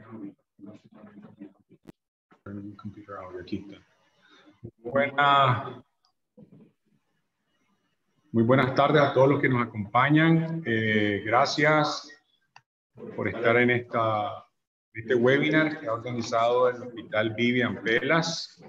Muy buenas tardes a todos los que nos acompañan. Gracias por estar en este webinar que ha organizado el Hospital Vivian Pelas.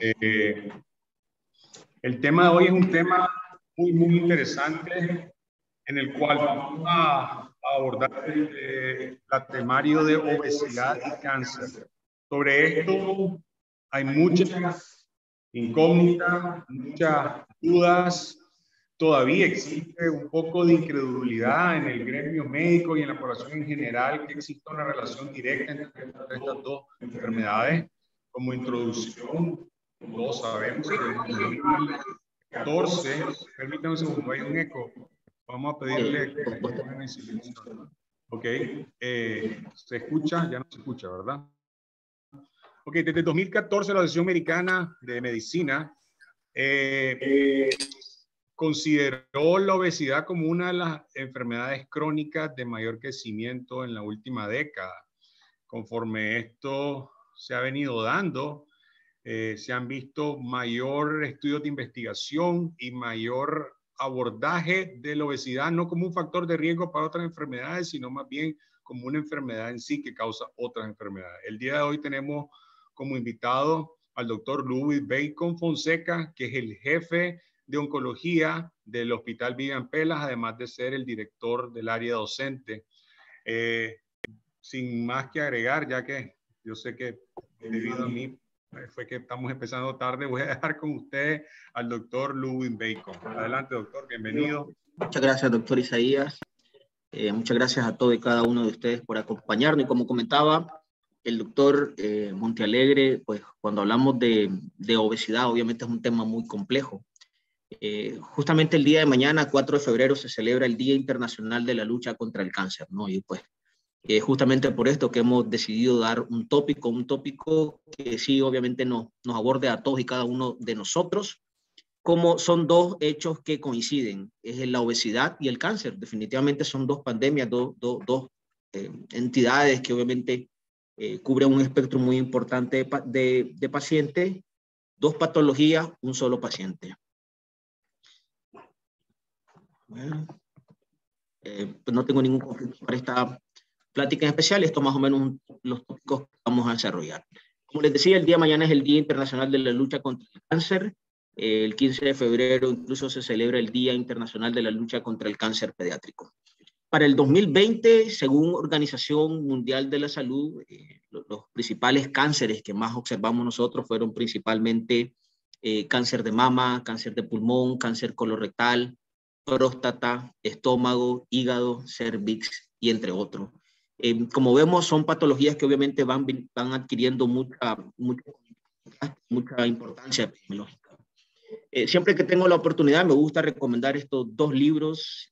El tema de hoy es un tema muy interesante en el cual vamos a abordar el temario de obesidad y cáncer. Sobre esto hay muchas incógnitas, muchas dudas. Todavía existe un poco de incredulidad en el gremio médico y en la población en general que existe una relación directa entre estas dos enfermedades. Como introducción, todos sabemos que en 2014, permítanme un segundo, hay un eco. Vamos a pedirle que se pongan en silencio. Ok, ¿se escucha? Ya no se escucha, ¿verdad? Ok, desde 2014 la Asociación Americana de Medicina consideró la obesidad como una de las enfermedades crónicas de mayor crecimiento en la última década. Conforme esto se ha venido dando, se han visto mayor estudios de investigación y mayor abordaje de la obesidad, no como un factor de riesgo para otras enfermedades, sino más bien como una enfermedad en sí que causa otras enfermedades. El día de hoy tenemos como invitado al doctor Louis Bacon Fonseca, que es el jefe de oncología del Hospital Vivian Pelas, además de ser el director del área docente. Sin más que agregar, ya que yo sé que debido a mí fue que estamos empezando tarde, voy a dejar con usted al doctor Louis Bacon. Adelante, doctor, bienvenido. Muchas gracias, doctor Isaías. Muchas gracias a todos y cada uno de ustedes por acompañarnos. Y como comentaba el doctor Montealegre, pues cuando hablamos de obesidad, obviamente es un tema muy complejo. Justamente el día de mañana, 4 de febrero, se celebra el Día Internacional de la Lucha contra el Cáncer, ¿no? Y pues justamente por esto que hemos decidido dar un tópico que sí, obviamente nos aborde a todos y cada uno de nosotros, como son dos hechos que coinciden, es la obesidad y el cáncer. Definitivamente son dos pandemias, dos entidades que obviamente cubren un espectro muy importante de pacientes, dos patologías, un solo paciente. Bueno, pues no tengo ningún conflicto para esta plática en especial, esto más o menos los tópicos que vamos a desarrollar. Como les decía, el día de mañana es el Día Internacional de la Lucha contra el Cáncer. El 15 de febrero incluso se celebra el Día Internacional de la Lucha contra el Cáncer Pediátrico. Para el 2020, según Organización Mundial de la Salud, los principales cánceres que más observamos nosotros fueron principalmente cáncer de mama, cáncer de pulmón, cáncer colorectal, próstata, estómago, hígado, cervix y entre otros. Como vemos, son patologías que obviamente van adquiriendo mucha importancia epidemiológica. Siempre que tengo la oportunidad me gusta recomendar estos dos libros.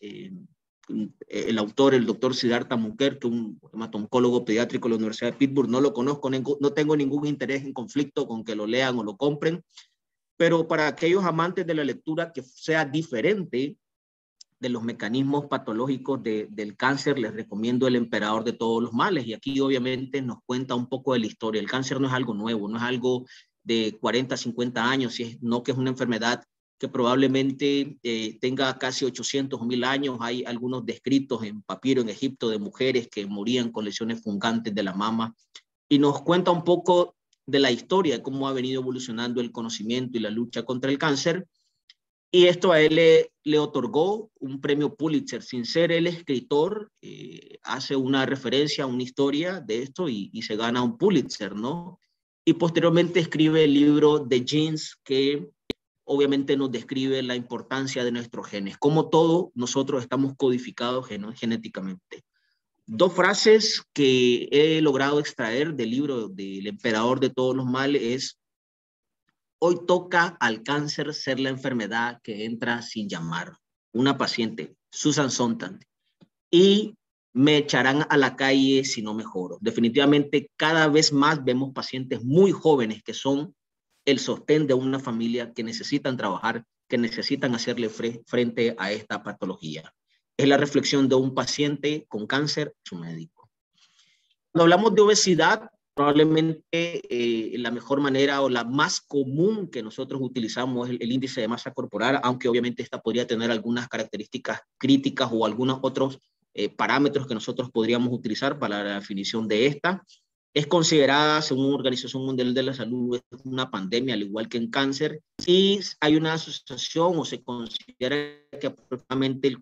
El autor, el doctor Siddhartha Mukherjee, un hemato-oncólogo pediátrico de la Universidad de Pittsburgh, no lo conozco, no tengo ningún interés en conflicto con que lo lean o lo compren, pero para aquellos amantes de la lectura que sea diferente de los mecanismos patológicos del cáncer, les recomiendo El Emperador de Todos los Males, y aquí obviamente nos cuenta un poco de la historia. El cáncer no es algo nuevo, no es algo de 40, 50 años, no que es una enfermedad que probablemente tenga casi 800 o 1000 años. Hay algunos descritos en papiro en Egipto de mujeres que morían con lesiones fungantes de la mama, y nos cuenta un poco de la historia, de cómo ha venido evolucionando el conocimiento y la lucha contra el cáncer. Y esto a él le otorgó un premio Pulitzer. Sin ser el escritor, hace una referencia a una historia de esto y se gana un Pulitzer, ¿no? Y posteriormente escribe el libro The Genes, que obviamente nos describe la importancia de nuestros genes, cómo todos nosotros estamos codificados genéticamente. Dos frases que he logrado extraer del libro del Emperador de Todos los Males es: hoy toca al cáncer ser la enfermedad que entra sin llamar. Una paciente, Susan Sontag, y me echarán a la calle si no mejoro. Definitivamente cada vez más vemos pacientes muy jóvenes que son el sostén de una familia, que necesitan trabajar, que necesitan hacerle frente a esta patología. Es la reflexión de un paciente con cáncer, su médico. Cuando hablamos de obesidad, Probablemente la mejor manera o la más común que nosotros utilizamos es el índice de masa corporal, aunque obviamente esta podría tener algunas características críticas o algunos otros parámetros que nosotros podríamos utilizar para la definición de esta. Es considerada, según la Organización Mundial de la Salud, una pandemia, al igual que en cáncer, y hay una asociación o se considera que aproximadamente el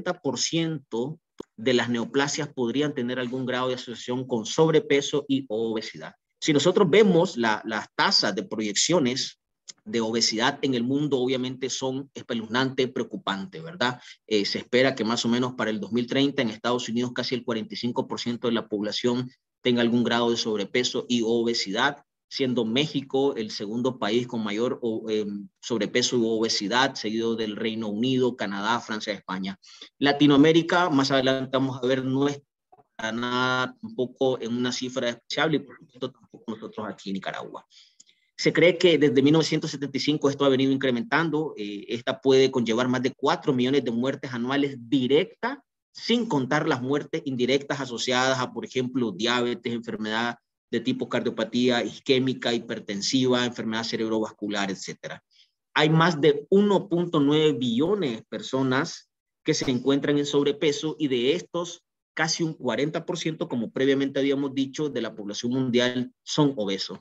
40% de las neoplasias podrían tener algún grado de asociación con sobrepeso y obesidad. Si nosotros vemos las tasas de proyecciones de obesidad en el mundo, obviamente son espeluznantes, preocupantes, ¿verdad? Se espera que más o menos para el 2030 en Estados Unidos casi el 45% de la población tenga algún grado de sobrepeso y obesidad, siendo México el segundo país con mayor sobrepeso y obesidad, seguido del Reino Unido, Canadá, Francia, España. Latinoamérica, más adelante vamos a ver, no es para nada tampoco en una cifra despreciable, y por supuesto tampoco nosotros aquí en Nicaragua. Se cree que desde 1975 esto ha venido incrementando. Esta puede conllevar más de 4 millones de muertes anuales directas, sin contar las muertes indirectas asociadas a, por ejemplo, diabetes, enfermedad de tipo cardiopatía isquémica, hipertensiva, enfermedad cerebrovascular, etc. Hay más de 1.9 billones de personas que se encuentran en sobrepeso y de estos casi un 40%, como previamente habíamos dicho, de la población mundial son obesos.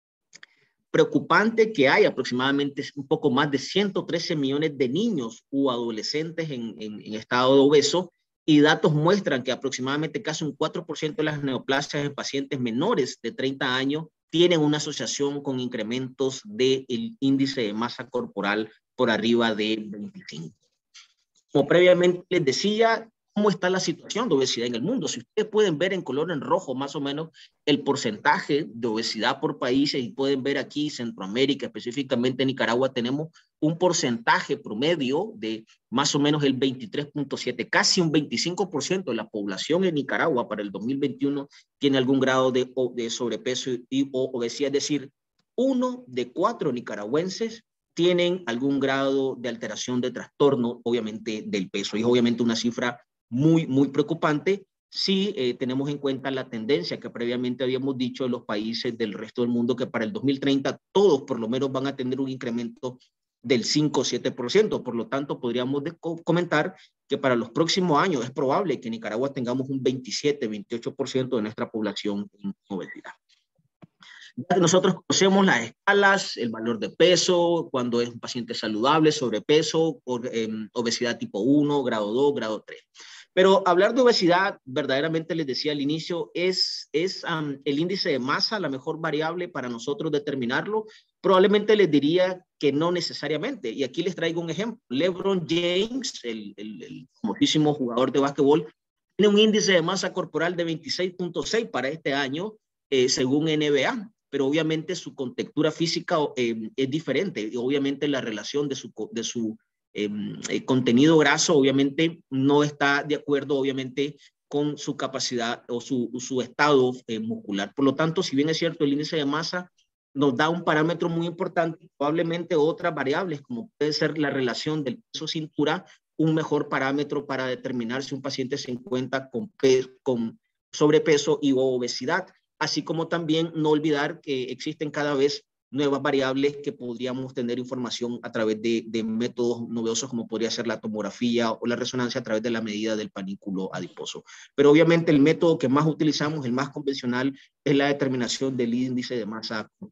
Preocupante que hay aproximadamente un poco más de 113 millones de niños u adolescentes en estado de obeso, y datos muestran que aproximadamente casi un 4% de las neoplasias en pacientes menores de 30 años tienen una asociación con incrementos del índice de masa corporal por arriba de 25. Como previamente les decía, ¿cómo está la situación de obesidad en el mundo? Si ustedes pueden ver en color en rojo más o menos el porcentaje de obesidad por países, y pueden ver aquí Centroamérica, específicamente en Nicaragua, tenemos un porcentaje promedio de más o menos el 23.7, casi un 25% de la población en Nicaragua para el 2021 tiene algún grado de sobrepeso y obesidad, es decir, 1 de 4 nicaragüenses tienen algún grado de alteración de trastorno, obviamente, del peso. Y es obviamente una cifra muy, muy preocupante si tenemos en cuenta la tendencia que previamente habíamos dicho de los países del resto del mundo, que para el 2030 todos por lo menos van a tener un incremento del 5 o 7%. Por lo tanto, podríamos comentar que para los próximos años es probable que en Nicaragua tengamos un 27-28% de nuestra población en obesidad. Nosotros conocemos las escalas, el valor de peso, cuando es un paciente saludable, sobrepeso, obesidad tipo 1, grado 2, grado 3. Pero hablar de obesidad, verdaderamente les decía al inicio, es el índice de masa la mejor variable para nosotros determinarlo. Probablemente les diría que no necesariamente. Y aquí les traigo un ejemplo. LeBron James, el famosísimo jugador de básquetbol, tiene un índice de masa corporal de 26.6 para este año, según NBA. Pero obviamente su contextura física es diferente, y obviamente la relación de su contenido graso obviamente no está de acuerdo obviamente con su capacidad o su estado muscular. Por lo tanto, si bien es cierto el índice de masa nos da un parámetro muy importante, probablemente otras variables como puede ser la relación del peso-cintura, un mejor parámetro para determinar si un paciente se encuentra con sobrepeso y obesidad. Así como también no olvidar que existen cada vez nuevas variables que podríamos tener información a través de métodos novedosos como podría ser la tomografía o la resonancia a través de la medida del panículo adiposo. Pero obviamente el método que más utilizamos, el más convencional, es la determinación del índice de masa corporal.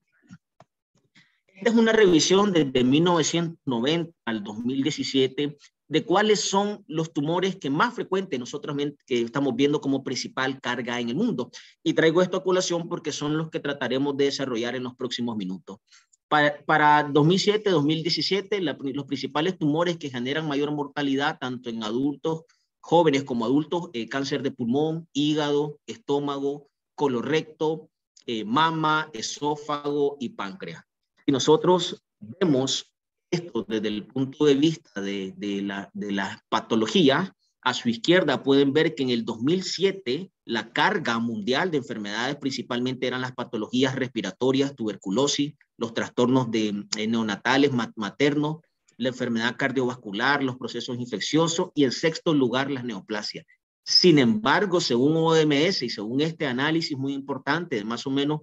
Esta es una revisión desde 1990 al 2017 de cuáles son los tumores que más frecuentes nosotros que estamos viendo como principal carga en el mundo. Y traigo esto a colación porque son los que trataremos de desarrollar en los próximos minutos. Para 2007-2017, los principales tumores que generan mayor mortalidad, tanto en adultos jóvenes como adultos, cáncer de pulmón, hígado, estómago, colorecto, mama, esófago y páncreas. Y nosotros vemos esto desde el punto de vista de la patología. A su izquierda pueden ver que en el 2007 la carga mundial de enfermedades principalmente eran las patologías respiratorias, tuberculosis, los trastornos neonatales, maternos, la enfermedad cardiovascular, los procesos infecciosos y en sexto lugar las neoplasias. Sin embargo, según OMS y según este análisis muy importante de más o menos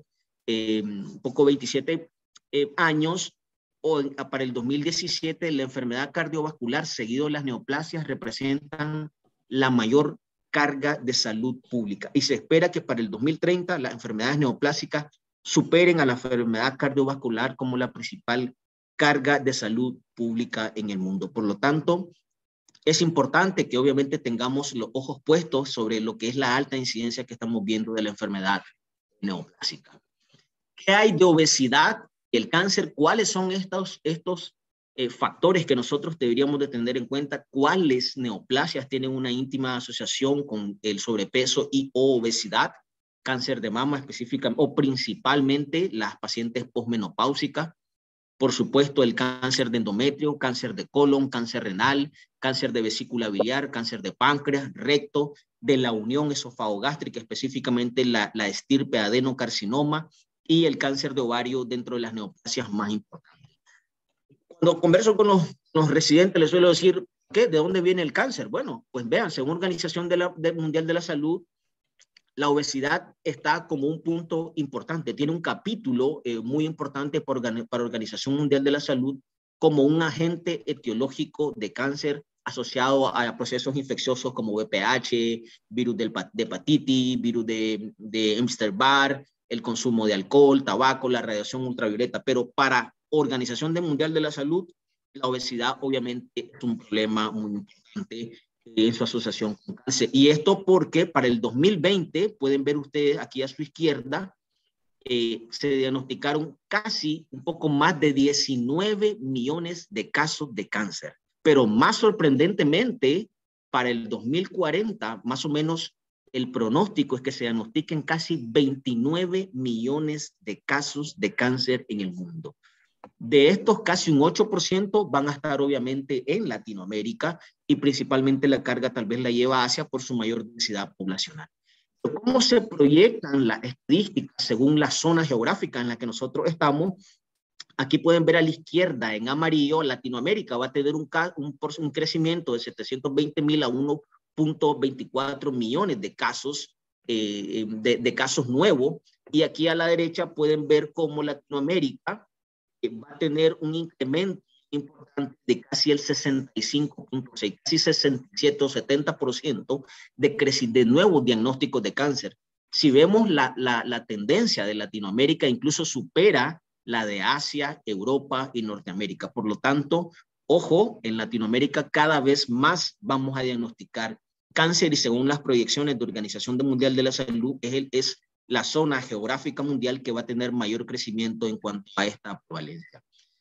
un poco 27 años, para el 2017 la enfermedad cardiovascular seguido de las neoplasias representan la mayor carga de salud pública y se espera que para el 2030 las enfermedades neoplásicas superen a la enfermedad cardiovascular como la principal carga de salud pública en el mundo. Por lo tanto, es importante que obviamente tengamos los ojos puestos sobre lo que es la alta incidencia que estamos viendo de la enfermedad neoplásica. ¿Qué hay de obesidad y el cáncer? ¿Cuáles son estos factores que nosotros deberíamos de tener en cuenta? ¿Cuáles neoplasias tienen una íntima asociación con el sobrepeso y obesidad? Cáncer de mama específicamente o principalmente las pacientes posmenopáusicas. Por supuesto, el cáncer de endometrio, cáncer de colon, cáncer renal, cáncer de vesícula biliar, cáncer de páncreas, recto, de la unión esofagogástrica, específicamente la estirpe adenocarcinoma y el cáncer de ovario dentro de las neoplasias más importantes. Cuando converso con los residentes, les suelo decir, ¿qué? ¿De dónde viene el cáncer? Bueno, pues vean, según Organización Mundial de la Salud, la obesidad está como un punto importante, tiene un capítulo muy importante para Organización Mundial de la Salud como un agente etiológico de cáncer asociado a procesos infecciosos como VPH, virus de hepatitis, virus de Epstein-Barr, el consumo de alcohol, tabaco, la radiación ultravioleta, pero para Organización Mundial de la Salud, la obesidad obviamente es un problema muy importante en su asociación con cáncer. Y esto porque para el 2020, pueden ver ustedes aquí a su izquierda, se diagnosticaron casi un poco más de 19 millones de casos de cáncer. Pero más sorprendentemente, para el 2040, más o menos el pronóstico es que se diagnostiquen casi 29 millones de casos de cáncer en el mundo. De estos, casi un 8% van a estar obviamente en Latinoamérica y principalmente la carga tal vez la lleva Asia por su mayor densidad poblacional. ¿Cómo se proyectan las estadísticas según la zona geográfica en la que nosotros estamos? Aquí pueden ver a la izquierda en amarillo, Latinoamérica va a tener un crecimiento de 720,000 a 1.24 millones de casos, de casos nuevos. Y aquí a la derecha pueden ver cómo Latinoamérica va a tener un incremento importante de casi el 65.6, casi 67 o 70% de nuevos diagnósticos de cáncer. Si vemos la tendencia de Latinoamérica, incluso supera la de Asia, Europa y Norteamérica. Por lo tanto, ojo, en Latinoamérica cada vez más vamos a diagnosticar cáncer y según las proyecciones de Organización Mundial de la Salud, es la zona geográfica mundial que va a tener mayor crecimiento en cuanto a esta prevalencia.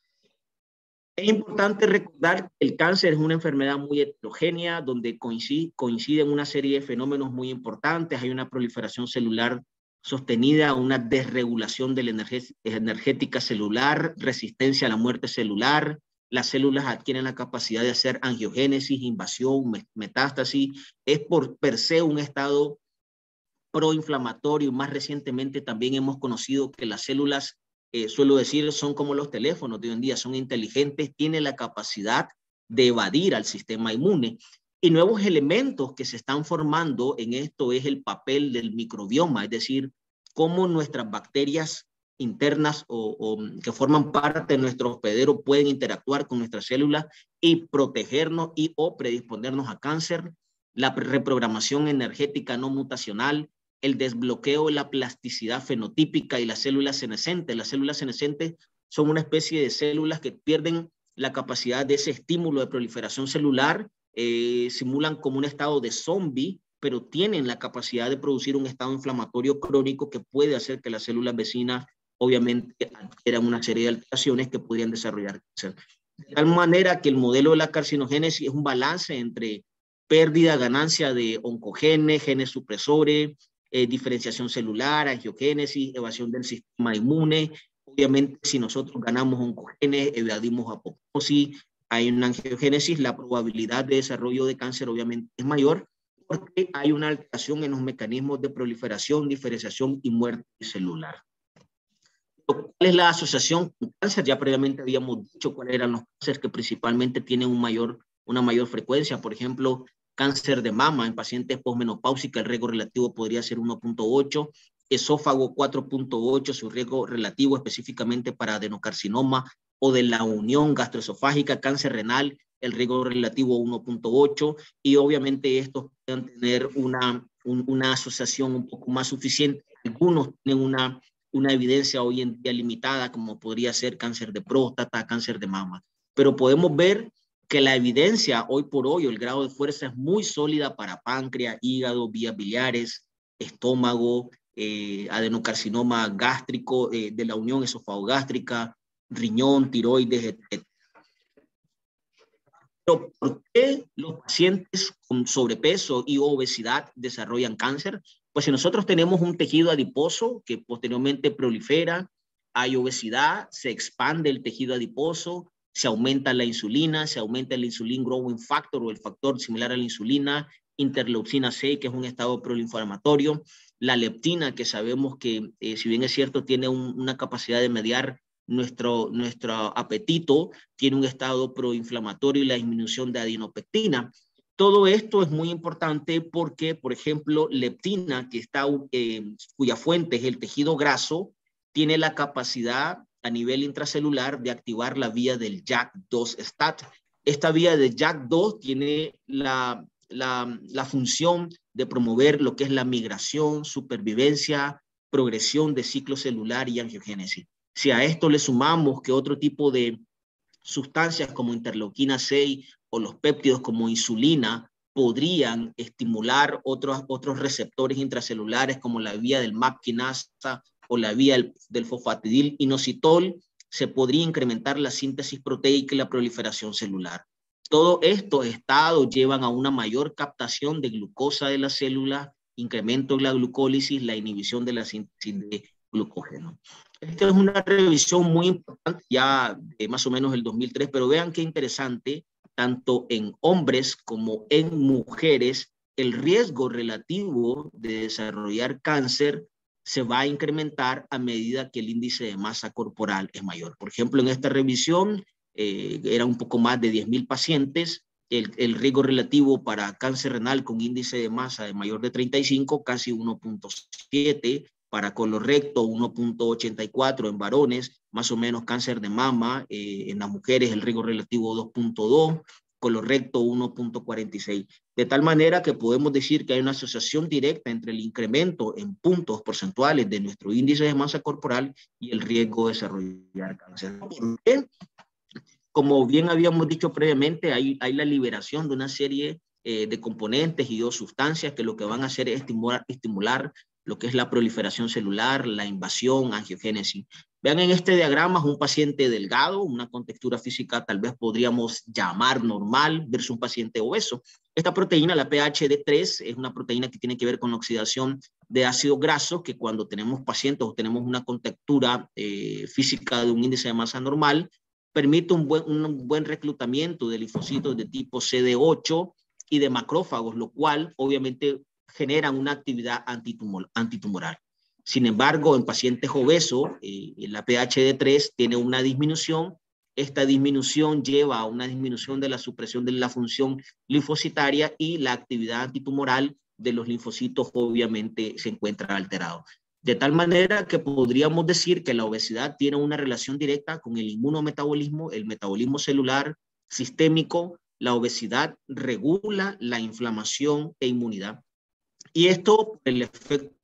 Es importante recordar que el cáncer es una enfermedad muy heterogénea, donde coinciden una serie de fenómenos muy importantes. Hay una proliferación celular sostenida, una desregulación de la energética celular, resistencia a la muerte celular. Las células adquieren la capacidad de hacer angiogénesis, invasión, metástasis. Es por per se un estado proinflamatorio. Más recientemente también hemos conocido que las células, suelo decir, son como los teléfonos de hoy en día, son inteligentes, tienen la capacidad de evadir al sistema inmune. Y nuevos elementos que se están formando en esto es el papel del microbioma, es decir, cómo nuestras bacterias internas o que forman parte de nuestro hospedero pueden interactuar con nuestras células y protegernos y o predisponernos a cáncer. La reprogramación energética no mutacional, el desbloqueo de la plasticidad fenotípica y las células senescentes. Las células senescentes son una especie de células que pierden la capacidad de ese estímulo de proliferación celular, simulan como un estado de zombie, pero tienen la capacidad de producir un estado inflamatorio crónico que puede hacer que las células vecinas obviamente adquieran una serie de alteraciones que podrían desarrollar cáncer. De tal manera que el modelo de la carcinogénesis es un balance entre pérdida, ganancia de oncogenes, genes supresores, diferenciación celular, angiogénesis, evasión del sistema inmune. Obviamente, si nosotros ganamos oncogenes, evadimos apoptosis, hay una angiogénesis, la probabilidad de desarrollo de cáncer obviamente es mayor porque hay una alteración en los mecanismos de proliferación, diferenciación y muerte celular. ¿Cuál es la asociación con cáncer? Ya previamente habíamos dicho cuáles eran los cánceres que principalmente tienen una mayor frecuencia. Por ejemplo, Cáncer de mama en pacientes posmenopáusicos, el riesgo relativo podría ser 1.8. Esófago 4.8, su riesgo relativo específicamente para adenocarcinoma o de la unión gastroesofágica. Cáncer renal, el riesgo relativo 1.8, y obviamente estos pueden tener una asociación un poco más suficiente. Algunos tienen una evidencia hoy en día limitada, como podría ser cáncer de próstata, cáncer de mama. Pero podemos ver que la evidencia hoy por hoy, el grado de fuerza es muy sólida para páncreas, hígado, vías biliares, estómago, adenocarcinoma gástrico, de la unión esofagogástrica, riñón, tiroides, etc. Pero ¿por qué los pacientes con sobrepeso y obesidad desarrollan cáncer? Pues si nosotros tenemos un tejido adiposo que posteriormente prolifera, hay obesidad, se expande el tejido adiposo, se aumenta la insulina, se aumenta el insulin growing factor o el factor similar a la insulina, interleucina 6, que es un estado proinflamatorio, la leptina, que sabemos que si bien es cierto tiene una capacidad de mediar nuestro apetito, tiene un estado proinflamatorio y la disminución de adenopectina. Todo esto es muy importante porque, por ejemplo, leptina, que está, cuya fuente es el tejido graso, tiene la capacidad a nivel intracelular de activar la vía del JAK2-STAT. Esta vía de JAK2 tiene la función de promover lo que es la migración, supervivencia, progresión de ciclo celular y angiogénesis. Si a esto le sumamos que otro tipo de sustancias como interleuquina 6 o los péptidos como insulina podrían estimular otros receptores intracelulares como la vía del MAP quinasa o la vía del fosfatidil inositol, se podría incrementar la síntesis proteica y la proliferación celular. Todos estos estados llevan a una mayor captación de glucosa de la célula, incremento en la glucólisis, la inhibición de la síntesis de glucógeno. Esta es una revisión muy importante ya de más o menos el 2003, pero vean qué interesante, tanto en hombres como en mujeres, el riesgo relativo de desarrollar cáncer se va a incrementar a medida que el índice de masa corporal es mayor. Por ejemplo, en esta revisión era un poco más de 10,000 pacientes, el riesgo relativo para cáncer renal con índice de masa de mayor de 35, casi 1.7, para colorecto 1.84 en varones, más o menos cáncer de mama, en las mujeres el riesgo relativo 2.2, colorecto 1.46. De tal manera que podemos decir que hay una asociación directa entre el incremento en puntos porcentuales de nuestro índice de masa corporal y el riesgo de desarrollar cáncer. ¿Por qué? Como bien habíamos dicho previamente, hay la liberación de una serie de componentes y o sustancias que lo que van a hacer es estimular lo que es la proliferación celular, la invasión, angiogénesis. Vean en este diagrama un paciente delgado, una contextura física tal vez podríamos llamar normal versus un paciente obeso. Esta proteína, la PHD3, es una proteína que tiene que ver con la oxidación de ácidos grasos, que cuando tenemos pacientes o tenemos una contextura física de un índice de masa normal, permite un buen reclutamiento de linfocitos de tipo CD8 y de macrófagos, lo cual obviamente generan una actividad antitumoral. Sin embargo, en pacientes obesos, la PHD3 tiene una disminución. Esta disminución lleva a una disminución de la supresión de la función linfocitaria y la actividad antitumoral de los linfocitos obviamente se encuentra alterado. De tal manera que podríamos decir que la obesidad tiene una relación directa con el inmunometabolismo, el metabolismo celular sistémico. La obesidad regula la inflamación e inmunidad. Y esto, el efecto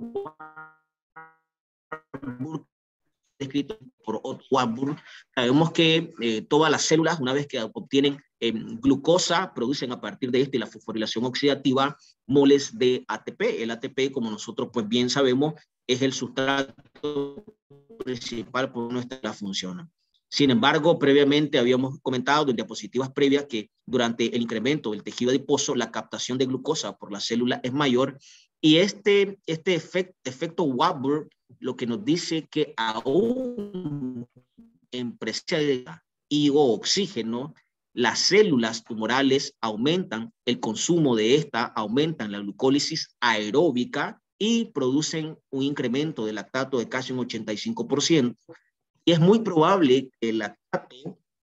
descrito por Otto Warburg, sabemos que todas las células, una vez que obtienen glucosa, producen a partir de la fosforilación oxidativa moles de ATP. El ATP, como nosotros pues bien sabemos, es el sustrato principal por nuestra función. Sin embargo, previamente habíamos comentado en diapositivas previas que durante el incremento del tejido adiposo, la captación de glucosa por la célula es mayor, y este efecto Warburg lo que nos dice que aún en presencia y o oxígeno, las células tumorales aumentan el consumo de esta, aumentan la glucólisis aeróbica y producen un incremento del lactato de casi un 85%. Y es muy probable que el lactato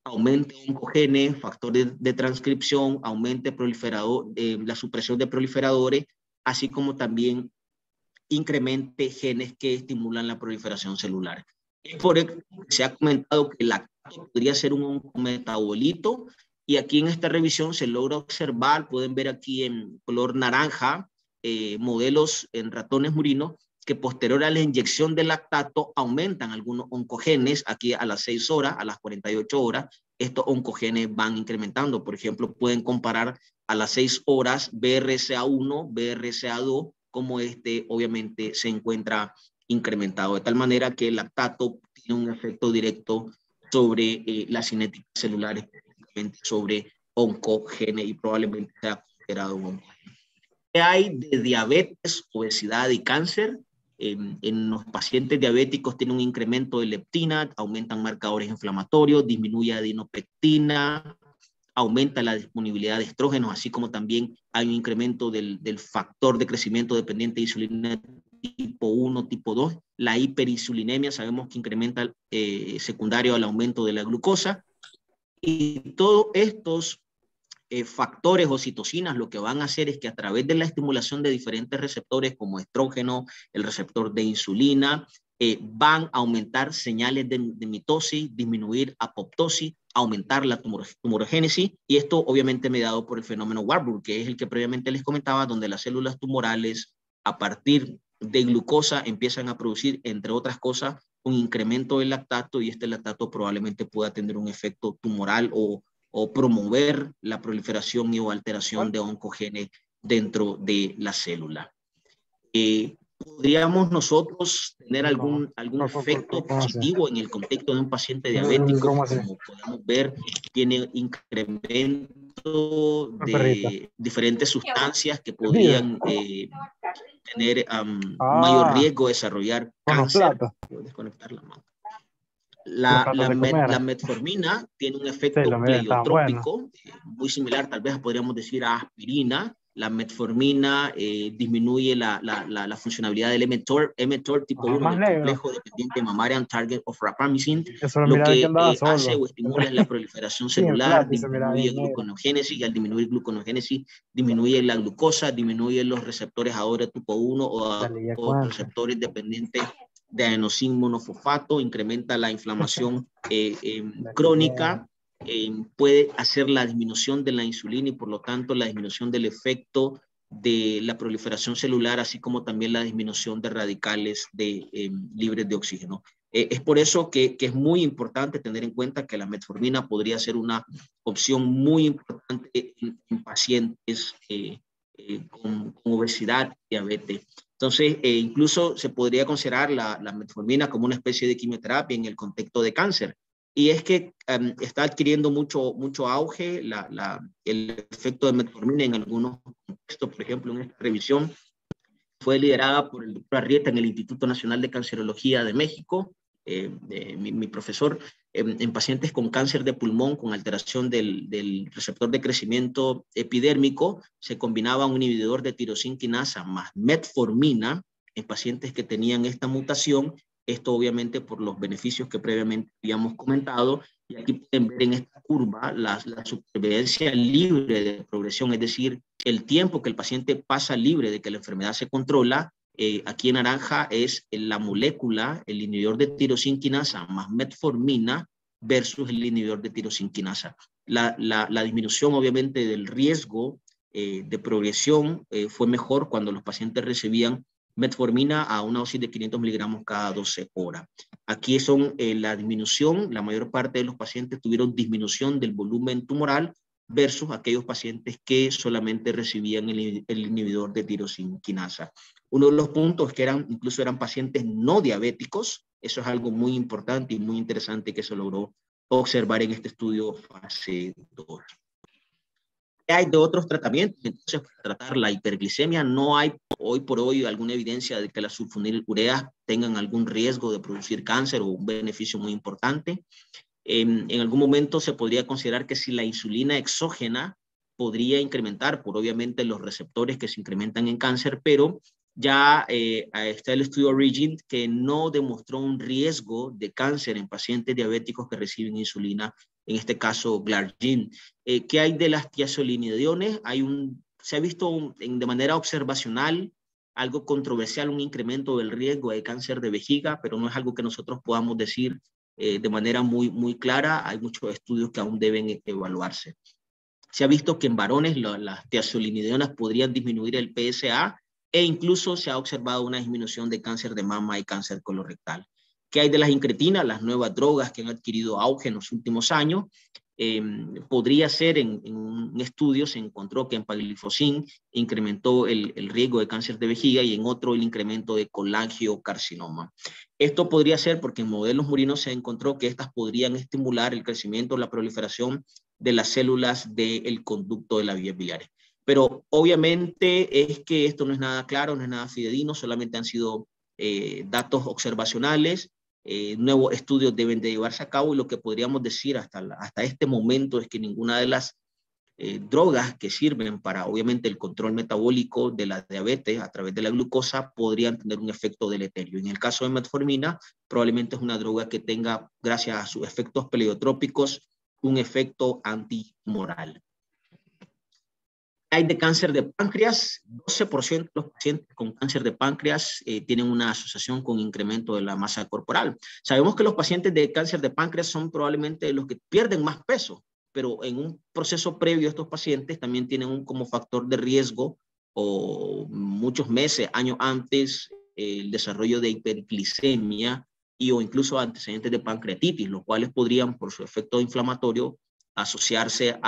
aumente oncogenes, factores de transcripción, aumente la supresión de proliferadores, así como también incremente genes que estimulan la proliferación celular. Es por eso que se ha comentado que el lactato podría ser un oncometabolito, y aquí en esta revisión se logra observar, pueden ver aquí en color naranja, modelos en ratones murinos, que posterior a la inyección de lactato aumentan algunos oncogenes. Aquí a las 6 horas, a las 48 horas, estos oncogenes van incrementando. Por ejemplo, pueden comparar a las 6 horas BRCA1, BRCA2, como obviamente se encuentra incrementado, de tal manera que el lactato tiene un efecto directo sobre la cinética celular, específicamente sobre oncogenes, y probablemente sea considerado un oncogene. ¿Qué hay de diabetes, obesidad y cáncer? En los pacientes diabéticos tiene un incremento de leptina, aumentan marcadores inflamatorios, disminuye adenopectina, aumenta la disponibilidad de estrógenos, así como también hay un incremento del factor de crecimiento dependiente de insulina tipo 1, tipo 2. La hiperinsulinemia sabemos que incrementa secundario al aumento de la glucosa, y todos estos factores o citocinas lo que van a hacer es que a través de la estimulación de diferentes receptores como estrógeno, el receptor de insulina, van a aumentar señales de mitosis, disminuir apoptosis, aumentar la tumorogénesis, y esto obviamente mediado por el fenómeno Warburg, que es el que previamente les comentaba, donde las células tumorales a partir de glucosa empiezan a producir, entre otras cosas, un incremento del lactato, y este lactato probablemente pueda tener un efecto tumoral o promover la proliferación y o alteración de oncogenes dentro de la célula. ¿Podríamos nosotros tener algún efecto positivo en el contexto de un paciente diabético? Como podemos ver, tiene incremento de diferentes sustancias que podrían tener mayor riesgo de desarrollar cáncer. Voy a desconectar la mano. La metformina tiene un efecto pleiotrópico, muy similar, tal vez podríamos decir, a aspirina. La metformina disminuye la funcionalidad del mTOR tipo 1, el complejo dependiente mammalian target of rapamycin. Lo que hace o estimula es la proliferación celular, disminuye gluconogénesis, y al disminuir gluconogénesis disminuye la glucosa, disminuye los receptores AORA tipo 1 o receptores dependientes de adenosín monofosfato, incrementa la inflamación crónica, puede hacer la disminución de la insulina y por lo tanto la disminución del efecto de la proliferación celular, así como también la disminución de radicales libres de oxígeno. Es por eso que es muy importante tener en cuenta que la metformina podría ser una opción muy importante en pacientes con obesidad y diabetes. Entonces, incluso se podría considerar la metformina como una especie de quimioterapia en el contexto de cáncer. Y es que está adquiriendo mucho auge el efecto de metformina en algunos contextos. Por ejemplo, en esta revisión fue liderada por el doctor Arrieta en el Instituto Nacional de Cancerología de México, mi profesor, en pacientes con cáncer de pulmón con alteración del receptor de crecimiento epidérmico. Se combinaba un inhibidor de tirosina quinasa más metformina en pacientes que tenían esta mutación. Esto obviamente por los beneficios que previamente habíamos comentado, y aquí pueden ver en esta curva la supervivencia libre de progresión, es decir, el tiempo que el paciente pasa libre de que la enfermedad se controla. Aquí en naranja es la molécula, el inhibidor de tirosina quinasa más metformina versus el inhibidor de tirosina quinasa. La disminución obviamente del riesgo de progresión fue mejor cuando los pacientes recibían metformina a una dosis de 500 miligramos cada 12 horas. Aquí son la disminución, la mayor parte de los pacientes tuvieron disminución del volumen tumoral versus aquellos pacientes que solamente recibían el inhibidor de tirosina quinasa. Uno de los puntos que incluso eran pacientes no diabéticos, eso es algo muy importante y muy interesante que se logró observar en este estudio fase 2. ¿Qué hay de otros tratamientos? Entonces, para tratar la hiperglicemia no hay hoy por hoy alguna evidencia de que las sulfonilureas tengan algún riesgo de producir cáncer o un beneficio muy importante. En algún momento se podría considerar que si la insulina exógena podría incrementar por obviamente los receptores que se incrementan en cáncer, pero ya está el estudio Origin que no demostró un riesgo de cáncer en pacientes diabéticos que reciben insulina en este caso glargine. ¿Qué hay de las tiazolinidiones? Se ha visto de manera observacional algo controversial, un incremento del riesgo de cáncer de vejiga, pero no es algo que nosotros podamos decir de manera muy clara. Hay muchos estudios que aún deben evaluarse. Se ha visto que en varones las tiazolinidionas podrían disminuir el PSA e incluso se ha observado una disminución de cáncer de mama y cáncer colorectal. ¿Qué hay de las incretinas? Las nuevas drogas que han adquirido auge en los últimos años. Podría ser en un estudio se encontró que en empagliflozin incrementó el riesgo de cáncer de vejiga y en otro el incremento de colangiocarcinoma. Esto podría ser porque en modelos murinos se encontró que estas podrían estimular el crecimiento o la proliferación de las células del conducto de las vías biliares. Pero obviamente es que esto no es nada claro, no es nada fidedigno, solamente han sido datos observacionales. Nuevos estudios deben de llevarse a cabo y lo que podríamos decir hasta este momento es que ninguna de las drogas que sirven para obviamente el control metabólico de la diabetes a través de la glucosa podrían tener un efecto deleterio. En el caso de metformina probablemente es una droga que tenga, gracias a sus efectos pleiotrópicos, un efecto antimoral. Hay de cáncer de páncreas, 12% de los pacientes con cáncer de páncreas tienen una asociación con incremento de la masa corporal. Sabemos que los pacientes de cáncer de páncreas son probablemente los que pierden más peso, pero en un proceso previo estos pacientes también tienen como factor de riesgo o muchos meses, años antes, el desarrollo de hiperglicemia o incluso antecedentes de pancreatitis, los cuales podrían por su efecto inflamatorio asociarse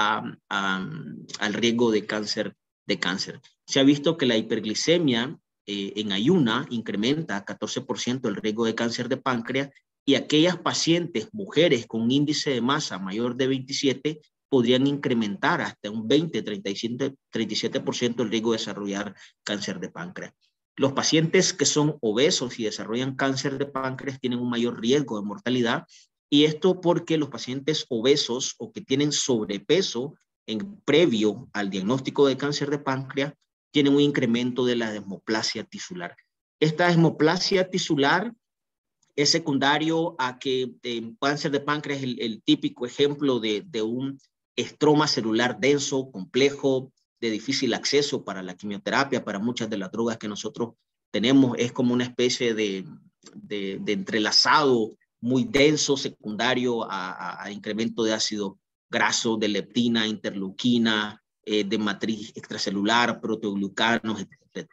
al riesgo de cáncer. Se ha visto que la hiperglicemia en ayuna incrementa 14% el riesgo de cáncer de páncreas y aquellas pacientes, mujeres con un índice de masa mayor de 27, podrían incrementar hasta un 20-37% el riesgo de desarrollar cáncer de páncreas. Los pacientes que son obesos y desarrollan cáncer de páncreas tienen un mayor riesgo de mortalidad. Y esto porque los pacientes obesos o que tienen sobrepeso previo al diagnóstico de cáncer de páncreas tienen un incremento de la desmoplasia tisular. Esta desmoplasia tisular es secundario a que cáncer de páncreas es el típico ejemplo de un estroma celular denso, complejo, de difícil acceso para la quimioterapia, para muchas de las drogas que nosotros tenemos. Es como una especie de entrelazado muy denso, secundario a incremento de ácido graso, de leptina, interleuquina, de matriz extracelular, proteoglucanos, etc.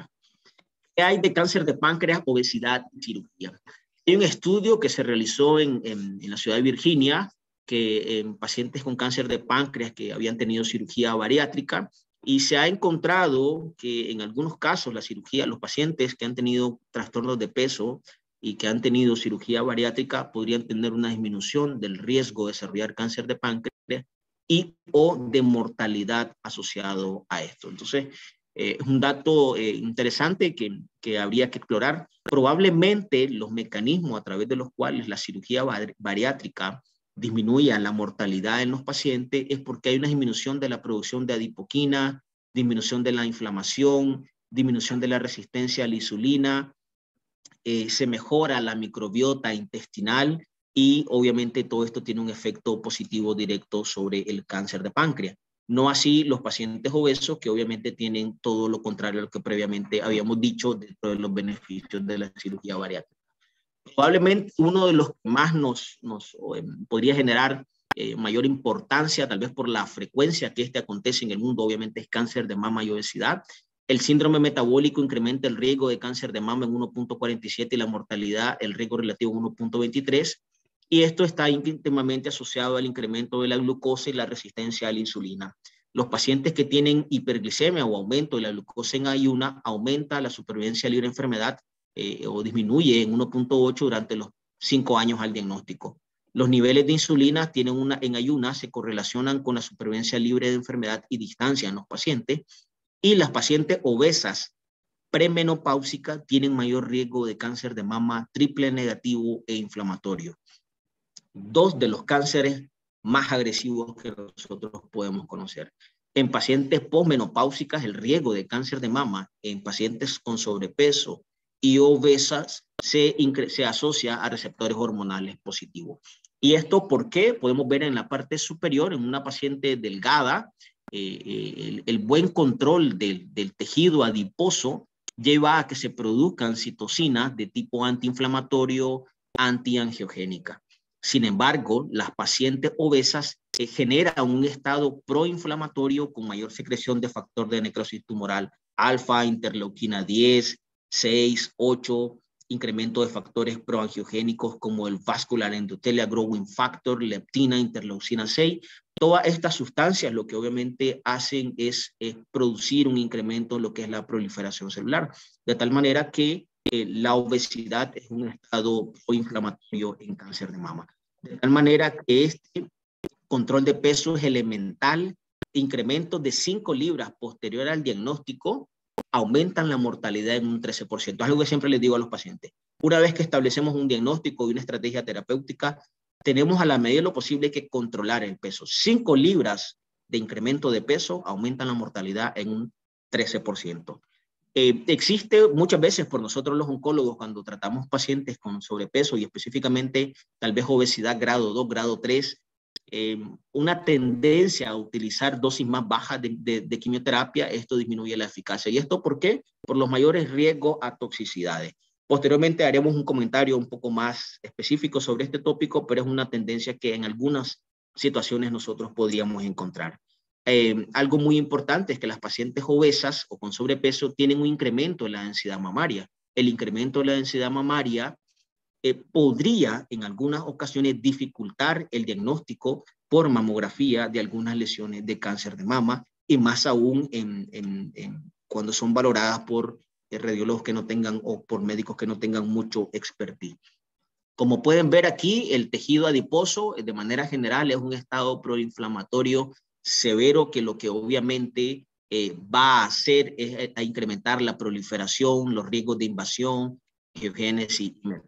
¿Qué hay de cáncer de páncreas, obesidad y cirugía? Hay un estudio que se realizó en la ciudad de Virginia, que en pacientes con cáncer de páncreas que habían tenido cirugía bariátrica, y se ha encontrado que en algunos casos la cirugía, los pacientes que han tenido trastornos de peso y que han tenido cirugía bariátrica podrían tener una disminución del riesgo de desarrollar cáncer de páncreas o de mortalidad asociado a esto. Entonces, es un dato interesante que habría que explorar. Probablemente los mecanismos a través de los cuales la cirugía bariátrica disminuye la mortalidad en los pacientes es porque hay una disminución de la producción de adipoquina, disminución de la inflamación, disminución de la resistencia a la insulina, se mejora la microbiota intestinal y obviamente todo esto tiene un efecto positivo directo sobre el cáncer de páncreas. No así los pacientes obesos, que obviamente tienen todo lo contrario a lo que previamente habíamos dicho dentro de los beneficios de la cirugía bariátrica. Probablemente uno de los que más nos podría generar mayor importancia, tal vez por la frecuencia que acontece en el mundo, obviamente es cáncer de mama y obesidad. El síndrome metabólico incrementa el riesgo de cáncer de mama en 1.47 y la mortalidad, el riesgo relativo en 1.23. Y esto está íntimamente asociado al incremento de la glucosa y la resistencia a la insulina. Los pacientes que tienen hiperglicemia o aumento de la glucosa en ayuna aumenta la supervivencia libre de enfermedad o disminuye en 1.8 durante los 5 años al diagnóstico. Los niveles de insulina en ayuna se correlacionan con la supervivencia libre de enfermedad y distancia en los pacientes. Y las pacientes obesas premenopáusicas tienen mayor riesgo de cáncer de mama triple negativo e inflamatorio. 2 de los cánceres más agresivos que nosotros podemos conocer. En pacientes posmenopáusicas, el riesgo de cáncer de mama en pacientes con sobrepeso y obesas se asocia a receptores hormonales positivos. ¿Y esto por qué? Podemos ver en la parte superior, en una paciente delgada, el buen control del tejido adiposo lleva a que se produzcan citocinas de tipo antiinflamatorio, antiangiogénica. Sin embargo, las pacientes obesas generan un estado proinflamatorio con mayor secreción de factor de necrosis tumoral, alfa, interleuquina 10, 6, 8, incremento de factores proangiogénicos como el vascular endothelial growing factor, leptina, interleucina 6. Todas estas sustancias lo que obviamente hacen es producir un incremento en lo que es la proliferación celular, de tal manera que la obesidad es un estado proinflamatorio en cáncer de mama. De tal manera que este control de peso es elemental. Incrementos de 5 libras posterior al diagnóstico aumentan la mortalidad en un 13%. Es algo que siempre les digo a los pacientes. Una vez que establecemos un diagnóstico y una estrategia terapéutica, tenemos a la medida de lo posible que controlar el peso. 5 libras de incremento de peso aumentan la mortalidad en un 13%. Existe muchas veces por nosotros los oncólogos cuando tratamos pacientes con sobrepeso y específicamente tal vez obesidad grado 2, grado 3, una tendencia a utilizar dosis más bajas de quimioterapia. Esto disminuye la eficacia. ¿Y esto por qué? Por los mayores riesgos a toxicidades. Posteriormente haremos un comentario un poco más específico sobre este tópico, pero es una tendencia que en algunas situaciones nosotros podríamos encontrar. Algo muy importante es que las pacientes obesas o con sobrepeso tienen un incremento en la densidad mamaria. El incremento de la densidad mamaria podría en algunas ocasiones dificultar el diagnóstico por mamografía de algunas lesiones de cáncer de mama y más aún cuando son valoradas por radiólogos que no tengan o por médicos que no tengan mucho expertise. Como pueden ver aquí, el tejido adiposo de manera general es un estado proinflamatorio severo que lo que obviamente va a hacer es a incrementar la proliferación, los riesgos de invasión, angiogénesis y metástasis.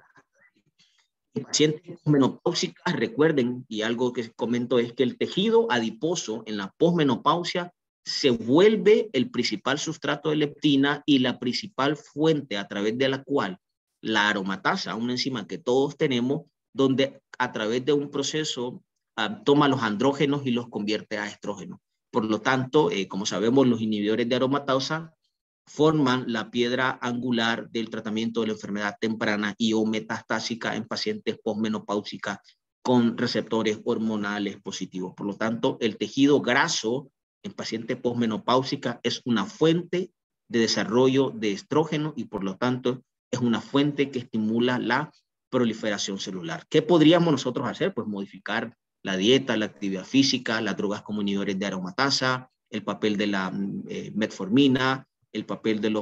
En pacientes menopáusicas, recuerden, y algo que comento es que el tejido adiposo en la posmenopausia se vuelve el principal sustrato de leptina y la principal fuente a través de la cual la aromatasa, una enzima que todos tenemos, donde a través de un proceso toma los andrógenos y los convierte a estrógenos. Por lo tanto, como sabemos, los inhibidores de aromatasa forman la piedra angular del tratamiento de la enfermedad temprana y o metastásica en pacientes posmenopáusicas con receptores hormonales positivos. Por lo tanto, el tejido graso en pacientes posmenopáusicas es una fuente de desarrollo de estrógeno y por lo tanto es una fuente que estimula la proliferación celular. ¿Qué podríamos nosotros hacer? Pues modificar la dieta, la actividad física, las drogas como inhibidores de aromatasa, el papel de la metformina, el papel de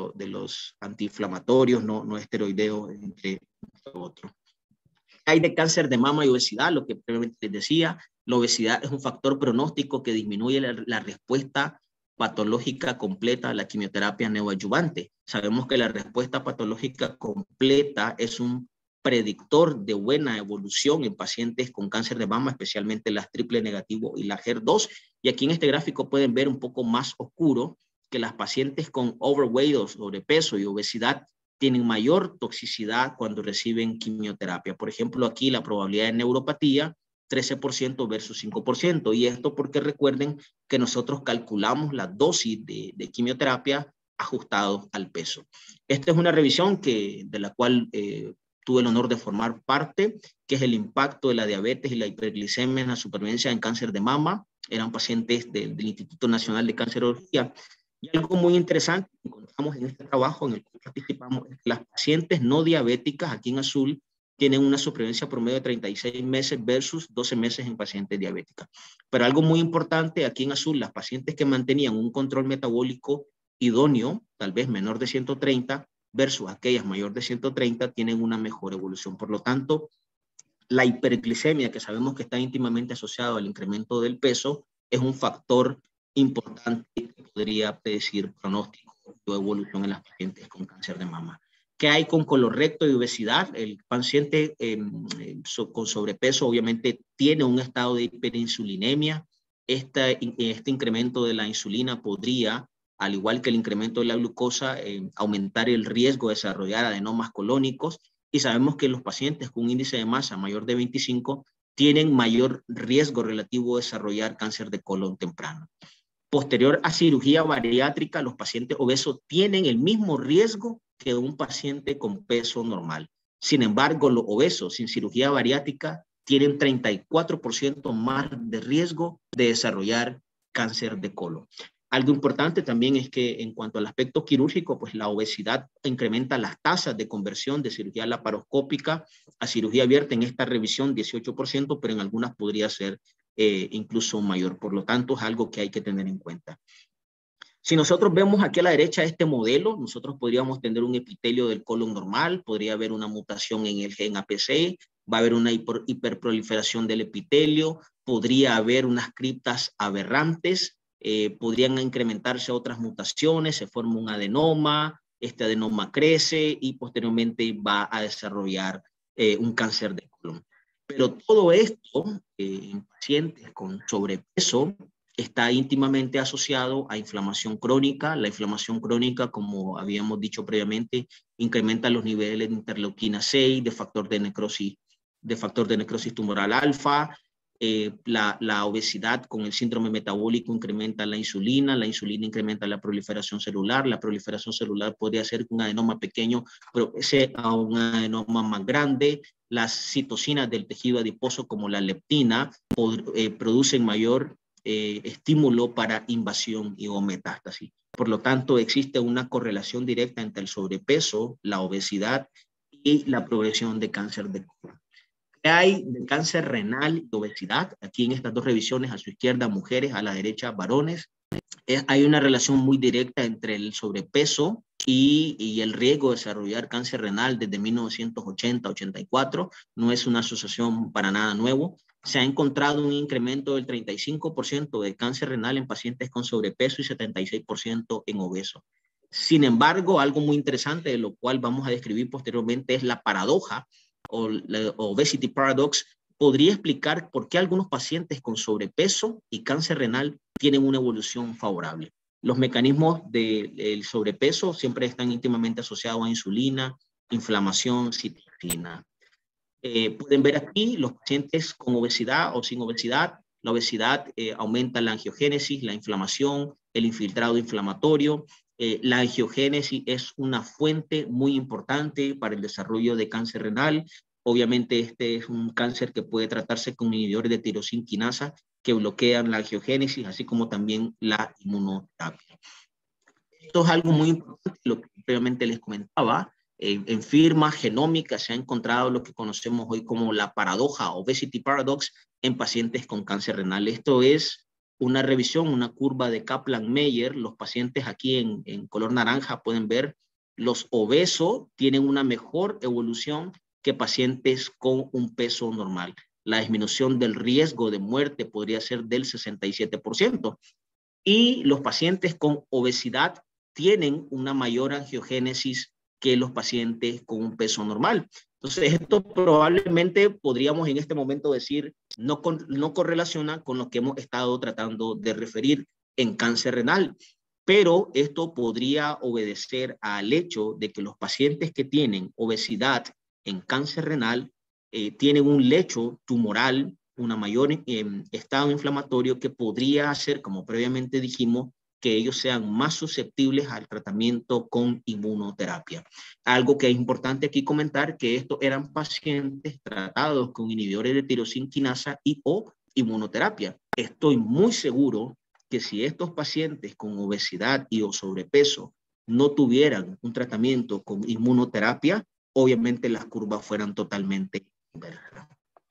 los antiinflamatorios, no esteroideos, entre otros. Hay de cáncer de mama y obesidad, lo que previamente les decía. La obesidad es un factor pronóstico que disminuye la respuesta patológica completa a la quimioterapia neoadyuvante. Sabemos que la respuesta patológica completa es un predictor de buena evolución en pacientes con cáncer de mama, especialmente las triple negativo y la HER2. Y aquí en este gráfico pueden ver un poco más oscuro que las pacientes con overweight o sobrepeso y obesidad tienen mayor toxicidad cuando reciben quimioterapia. Por ejemplo, aquí la probabilidad de neuropatía, 13% versus 5%. Y esto porque recuerden que nosotros calculamos la dosis de quimioterapia ajustados al peso. Esta es una revisión de la cual tuve el honor de formar parte, que es el impacto de la diabetes y la hiperglicemia en la supervivencia en cáncer de mama. Eran pacientes del Instituto Nacional de Cancerología. Y algo muy interesante que encontramos en este trabajo en el que participamos es que las pacientes no diabéticas, aquí en azul, tienen una supervivencia promedio de 36 meses versus 12 meses en pacientes diabéticas. Pero algo muy importante, aquí en azul, las pacientes que mantenían un control metabólico idóneo, tal vez menor de 130, versus aquellas mayor de 130, tienen una mejor evolución. Por lo tanto, la hiperglicemia, que sabemos que está íntimamente asociado al incremento del peso, es un factor importante que podría predecir pronóstico o evolución en las pacientes con cáncer de mama. ¿Qué hay con colorecto y obesidad? El paciente con sobrepeso obviamente tiene un estado de hiperinsulinemia. Este incremento de la insulina podría, al igual que el incremento de la glucosa, aumentar el riesgo de desarrollar adenomas colónicos. Y sabemos que los pacientes con un índice de masa mayor de 25 tienen mayor riesgo relativo de desarrollar cáncer de colon temprano. Posterior a cirugía bariátrica, los pacientes obesos tienen el mismo riesgo que un paciente con peso normal. Sin embargo, los obesos sin cirugía bariátrica tienen 34% más de riesgo de desarrollar cáncer de colon. Algo importante también es que en cuanto al aspecto quirúrgico, pues la obesidad incrementa las tasas de conversión de cirugía laparoscópica a cirugía abierta. En esta revisión 18%, pero en algunas podría ser incluso mayor. Por lo tanto, es algo que hay que tener en cuenta. Si nosotros vemos aquí a la derecha este modelo, nosotros podríamos tener un epitelio del colon normal, podría haber una mutación en el gen APC, va a haber una hiperproliferación del epitelio, podría haber unas criptas aberrantes, podrían incrementarse otras mutaciones, se forma un adenoma, este adenoma crece y posteriormente va a desarrollar un cáncer de colon. Pero todo esto en pacientes con sobrepeso está íntimamente asociado a inflamación crónica. La inflamación crónica, como habíamos dicho previamente, incrementa los niveles de interleuquina 6, de factor de necrosis tumoral alfa. La obesidad con el síndrome metabólico incrementa la insulina incrementa la proliferación celular podría ser un adenoma pequeño, pero ese a un adenoma más grande. Las citocinas del tejido adiposo como la leptina producen mayor estímulo para invasión y o metástasis. Por lo tanto, existe una correlación directa entre el sobrepeso, la obesidad y la progresión de cáncer de colon. ¿Qué hay de cáncer renal y obesidad? Aquí en estas dos revisiones, a su izquierda mujeres, a la derecha varones. Hay una relación muy directa entre el sobrepeso y el riesgo de desarrollar cáncer renal desde 1980-84. No es una asociación para nada nuevo. Se ha encontrado un incremento del 35% de cáncer renal en pacientes con sobrepeso y 76% en obesos. Sin embargo, algo muy interesante, de lo cual vamos a describir posteriormente, es la paradoja o la obesity paradox. Podría explicar por qué algunos pacientes con sobrepeso y cáncer renal tienen una evolución favorable. Los mecanismos del sobrepeso siempre están íntimamente asociados a insulina, inflamación, citocina. Pueden ver aquí los pacientes con obesidad o sin obesidad. La obesidad aumenta la angiogénesis, la inflamación, el infiltrado inflamatorio. La angiogénesis es una fuente muy importante para el desarrollo de cáncer renal. Obviamente este es un cáncer que puede tratarse con inhibidores de tirosina quinasa que bloquean la angiogénesis, así como también la inmunoterapia. Esto es algo muy importante, lo que previamente les comentaba. En firmas genómicas se ha encontrado lo que conocemos hoy como la paradoja, obesity paradox, en pacientes con cáncer renal. Esto es una revisión, una curva de Kaplan-Meier. Los pacientes aquí en color naranja pueden ver los obesos tienen una mejor evolución que pacientes con un peso normal. La disminución del riesgo de muerte podría ser del 67%. Y los pacientes con obesidad tienen una mayor angiogénesis que los pacientes con un peso normal. Entonces, esto probablemente podríamos en este momento decir no correlaciona con lo que hemos estado tratando de referir en cáncer renal, pero esto podría obedecer al hecho de que los pacientes que tienen obesidad en cáncer renal tienen un lecho tumoral, una mayor estado inflamatorio que podría hacer, como previamente dijimos, que ellos sean más susceptibles al tratamiento con inmunoterapia. Algo que es importante aquí comentar, que estos eran pacientes tratados con inhibidores de tirosina quinasa y o inmunoterapia. Estoy muy seguro que si estos pacientes con obesidad y o sobrepeso no tuvieran un tratamiento con inmunoterapia, obviamente las curvas fueran totalmente inversas.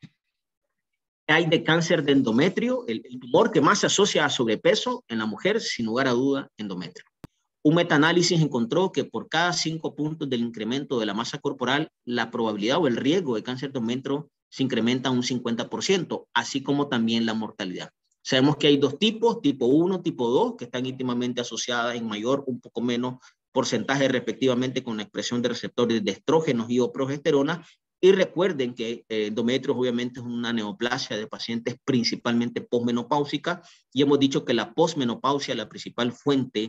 Hay de cáncer de endometrio, el tumor que más se asocia a sobrepeso en la mujer, sin lugar a duda, endometrio. Un metaanálisis encontró que por cada 5 puntos del incremento de la masa corporal, la probabilidad o el riesgo de cáncer de endometrio se incrementa un 50%, así como también la mortalidad. Sabemos que hay dos tipos, tipo 1, tipo 2, que están íntimamente asociadas en mayor, un poco menos porcentaje respectivamente con la expresión de receptores de estrógenos y o progesterona. Y recuerden que endometrio obviamente es una neoplasia de pacientes principalmente posmenopáusica y hemos dicho que la posmenopausia, la principal fuente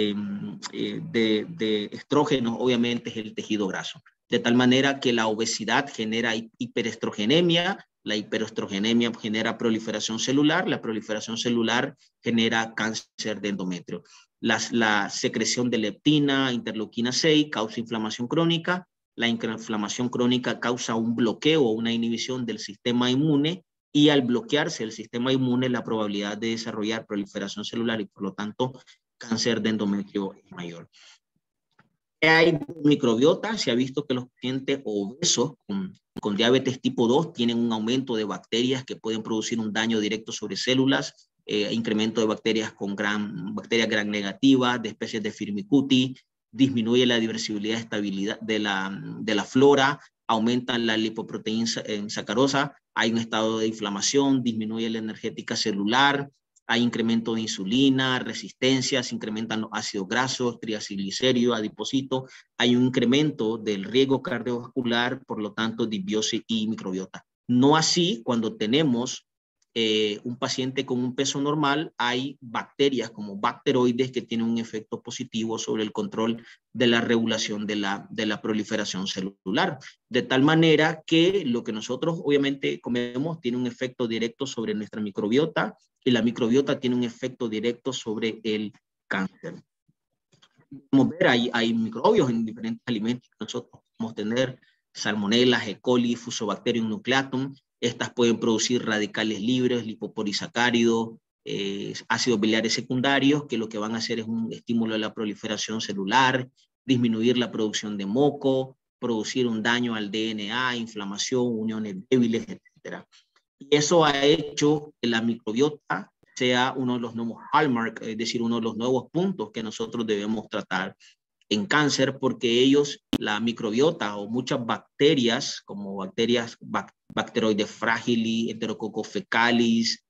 de estrógenos obviamente es el tejido graso. De tal manera que la obesidad genera hiperestrogenemia, La hiperestrogenemia genera proliferación celular, la proliferación celular genera cáncer de endometrio. La secreción de leptina, interleuquina 6, causa inflamación crónica. La inflamación crónica causa un bloqueo o una inhibición del sistema inmune, y al bloquearse el sistema inmune, la probabilidad de desarrollar proliferación celular y por lo tanto cáncer de endometrio es mayor. Hay microbiota. Se ha visto que los pacientes obesos con diabetes tipo 2 tienen un aumento de bacterias que pueden producir un daño directo sobre células, incremento de bacterias con bacterias gram negativas, de especies de Firmicutes, disminuye la diversibilidad y estabilidad de la flora, aumentan la lipoproteína en sacarosa, hay un estado de inflamación, disminuye la energética celular, hay incremento de insulina, resistencia, se incrementan los ácidos grasos, triacilglicerio, adipocito, hay un incremento del riesgo cardiovascular, por lo tanto, disbiosis y microbiota. No así cuando tenemos un paciente con un peso normal, hay bacterias como bacteroides que tienen un efecto positivo sobre el control de la regulación de la proliferación celular. De tal manera que lo que nosotros obviamente comemos tiene un efecto directo sobre nuestra microbiota, y la microbiota tiene un efecto directo sobre el cáncer. Como ver, hay microbios en diferentes alimentos que nosotros podemos tener: Salmonella, E. coli, Fusobacterium nucleatum. Estas pueden producir radicales libres, lipopolisacáridos, ácidos biliares secundarios, que lo que van a hacer es un estímulo de la proliferación celular, disminuir la producción de moco, producir un daño al DNA, inflamación, uniones débiles, etc. Y eso ha hecho que la microbiota sea uno de los nuevos hallmarks, es decir, uno de los nuevos puntos que nosotros debemos tratar en cáncer, porque ellos, la microbiota o muchas bacterias, como bacterias Bacteroides fragilis, Enterococcus fecalis,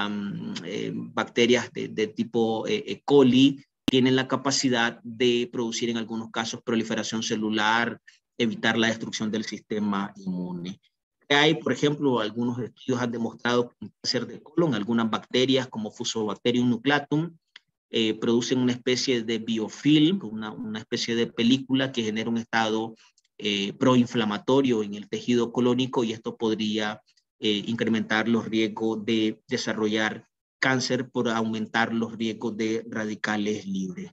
bacterias de tipo E. coli, tienen la capacidad de producir en algunos casos proliferación celular, evitar la destrucción del sistema inmune. Hay, por ejemplo, algunos estudios han demostrado que en cáncer de colon, algunas bacterias como Fusobacterium nucleatum producen una especie de biofilm, una especie de película que genera un estado proinflamatorio en el tejido colónico, y esto podría incrementar los riesgos de desarrollar cáncer por aumentar los riesgos de radicales libres.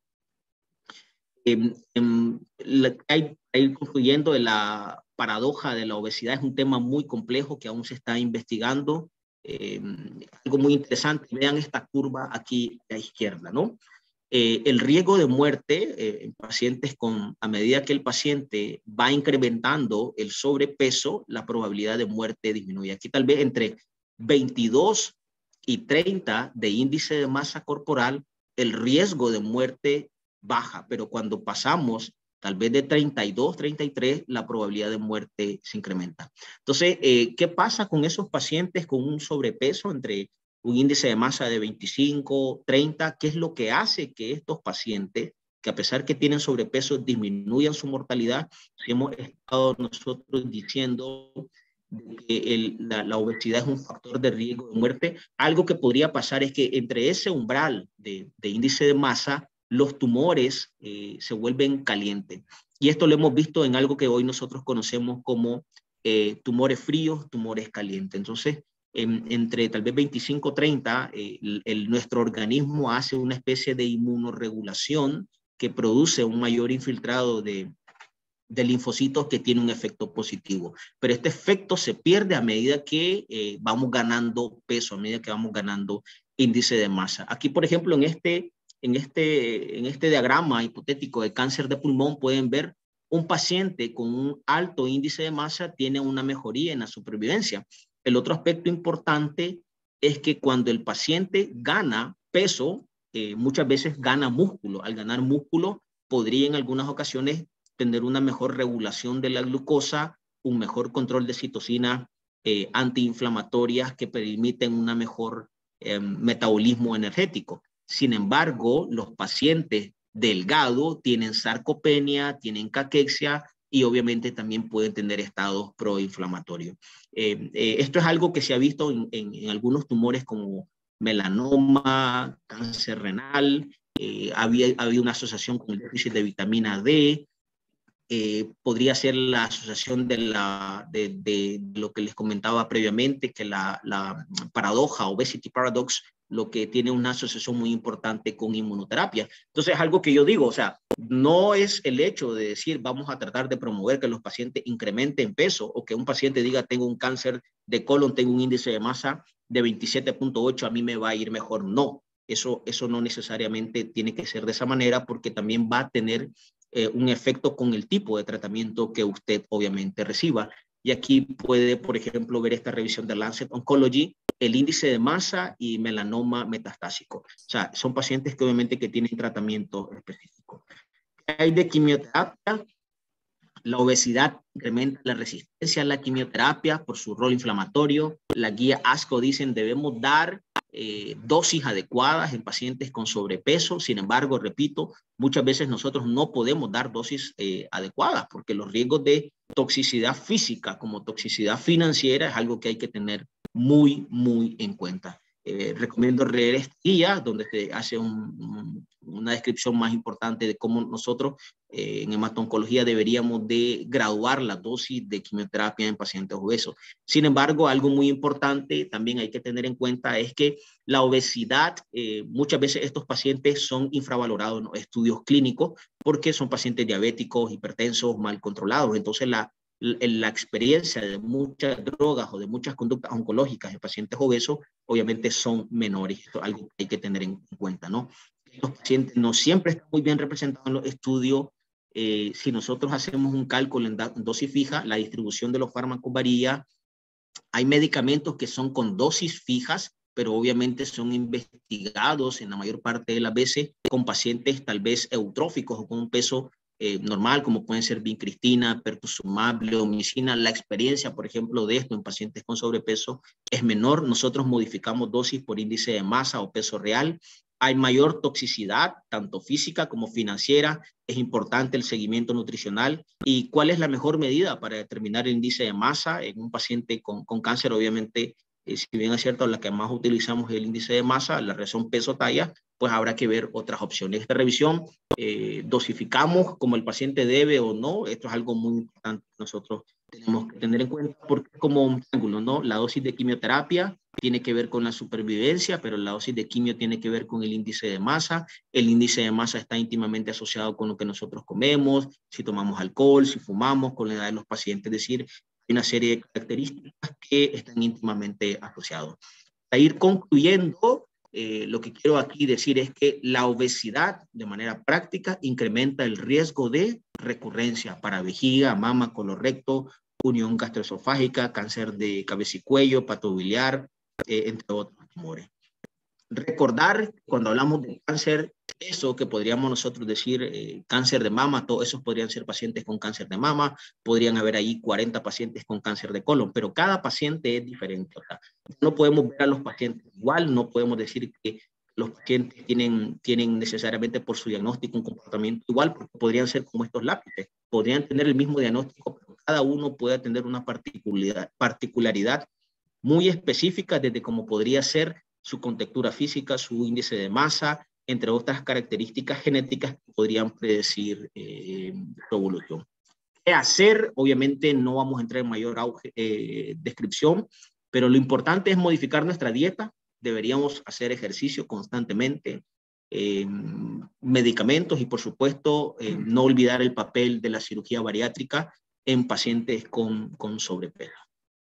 Concluyendo, de la paradoja de la obesidad, es un tema muy complejo que aún se está investigando. Algo muy interesante, vean esta curva aquí a la izquierda, ¿no? El riesgo de muerte en pacientes a medida que el paciente va incrementando el sobrepeso, la probabilidad de muerte disminuye. Aquí tal vez entre 22 y 30 de índice de masa corporal, el riesgo de muerte baja, pero cuando pasamos tal vez de 32, 33, la probabilidad de muerte se incrementa. Entonces, ¿qué pasa con esos pacientes con un sobrepeso entre un índice de masa de 25, 30? ¿Qué es lo que hace que estos pacientes, que a pesar que tienen sobrepeso, disminuyan su mortalidad? Si hemos estado nosotros diciendo que la obesidad es un factor de riesgo de muerte, algo que podría pasar es que entre ese umbral de índice de masa, los tumores se vuelven calientes. Y esto lo hemos visto en algo que hoy nosotros conocemos como tumores fríos, tumores calientes. Entonces, entre tal vez 25 30, nuestro organismo hace una especie de inmunorregulación que produce un mayor infiltrado de linfocitos que tiene un efecto positivo. Pero este efecto se pierde a medida que vamos ganando peso, a medida que vamos ganando índice de masa. Aquí, por ejemplo, en este diagrama hipotético de cáncer de pulmón, pueden ver un paciente con un alto índice de masa tiene una mejoría en la supervivencia. El otro aspecto importante es que cuando el paciente gana peso, muchas veces gana músculo. Al ganar músculo, podría en algunas ocasiones tener una mejor regulación de la glucosa, un mejor control de citocinas antiinflamatorias que permiten un mejor metabolismo energético. Sin embargo, los pacientes delgados tienen sarcopenia, tienen caquexia y obviamente también pueden tener estados proinflamatorios. Esto es algo que se ha visto en algunos tumores como melanoma, cáncer renal, había una asociación con el déficit de vitamina D. podría ser la asociación de lo que les comentaba previamente, que la paradoja, obesity paradox, lo que tiene una asociación muy importante con inmunoterapia. Entonces, algo que yo digo, o sea, no es el hecho de decir vamos a tratar de promover que los pacientes incrementen peso o que un paciente diga tengo un cáncer de colon, tengo un índice de masa de 27.8, a mí me va a ir mejor. No, eso no necesariamente tiene que ser de esa manera porque también va a tener un efecto con el tipo de tratamiento que usted obviamente reciba. Y aquí puede, por ejemplo, ver esta revisión de Lancet Oncology, el índice de masa y melanoma metastásico. O sea, son pacientes que obviamente que tienen tratamiento específico. Hay de quimioterapia. La obesidad incrementa la resistencia a la quimioterapia por su rol inflamatorio. La guía ASCO dicen debemos dar dosis adecuadas en pacientes con sobrepeso. Sin embargo, repito, muchas veces nosotros no podemos dar dosis adecuadas porque los riesgos de toxicidad física como toxicidad financiera es algo que hay que tener muy, muy en cuenta. Recomiendo leer esta guía donde se hace una descripción más importante de cómo nosotros en hemato-oncología deberíamos de graduar la dosis de quimioterapia en pacientes obesos. Sin embargo, algo muy importante también hay que tener en cuenta es que la obesidad, muchas veces estos pacientes son infravalorados en los estudios clínicos porque son pacientes diabéticos, hipertensos, mal controlados. Entonces, la experiencia de muchas drogas o de muchas conductas oncológicas en pacientes obesos obviamente son menores. Esto es algo que hay que tener en cuenta, ¿no? Los pacientes no siempre están muy bien representados en los estudios. Si nosotros hacemos un cálculo en dosis fija, la distribución de los fármacos varía. Hay medicamentos que son con dosis fijas, pero obviamente son investigados en la mayor parte de las veces con pacientes tal vez eutróficos o con un peso normal, como pueden ser vincristina, pertuzumab, bleomicina. La experiencia, por ejemplo, de esto en pacientes con sobrepeso es menor. Nosotros modificamos dosis por índice de masa o peso real. Hay mayor toxicidad, tanto física como financiera. Es importante el seguimiento nutricional. ¿Y cuál es la mejor medida para determinar el índice de masa en un paciente con cáncer? Obviamente, si bien es cierto, la que más utilizamos es el índice de masa, la razón peso-talla, pues habrá que ver otras opciones. Esta revisión, dosificamos como el paciente debe o no. Esto es algo muy importante que nosotros tenemos que tener en cuenta porque es como un triángulo, ¿no? La dosis de quimioterapia tiene que ver con la supervivencia, pero la dosis de quimio tiene que ver con el índice de masa. El índice de masa está íntimamente asociado con lo que nosotros comemos, si tomamos alcohol, si fumamos, con la edad de los pacientes. Es decir, hay una serie de características que están íntimamente asociadas. Para ir concluyendo, lo que quiero aquí decir es que la obesidad, de manera práctica, incrementa el riesgo de recurrencia para vejiga, mama, colorecto, unión gastroesofágica, cáncer de cabeza y cuello, patobiliar, entre otros tumores. Recordar, cuando hablamos de cáncer, eso que podríamos nosotros decir cáncer de mama, todos esos podrían ser pacientes con cáncer de mama, podrían haber ahí 40 pacientes con cáncer de colon, pero cada paciente es diferente. O sea, no podemos ver a los pacientes igual, no podemos decir que los pacientes tienen necesariamente por su diagnóstico un comportamiento igual, porque podrían ser como estos lápices, podrían tener el mismo diagnóstico, pero cada uno puede tener una particularidad muy específica desde cómo podría ser su contextura física, su índice de masa, entre otras características genéticas que podrían predecir su evolución. ¿Qué hacer? Obviamente no vamos a entrar en mayor descripción, pero lo importante es modificar nuestra dieta. Deberíamos hacer ejercicio constantemente, medicamentos y por supuesto no olvidar el papel de la cirugía bariátrica en pacientes con sobrepeso.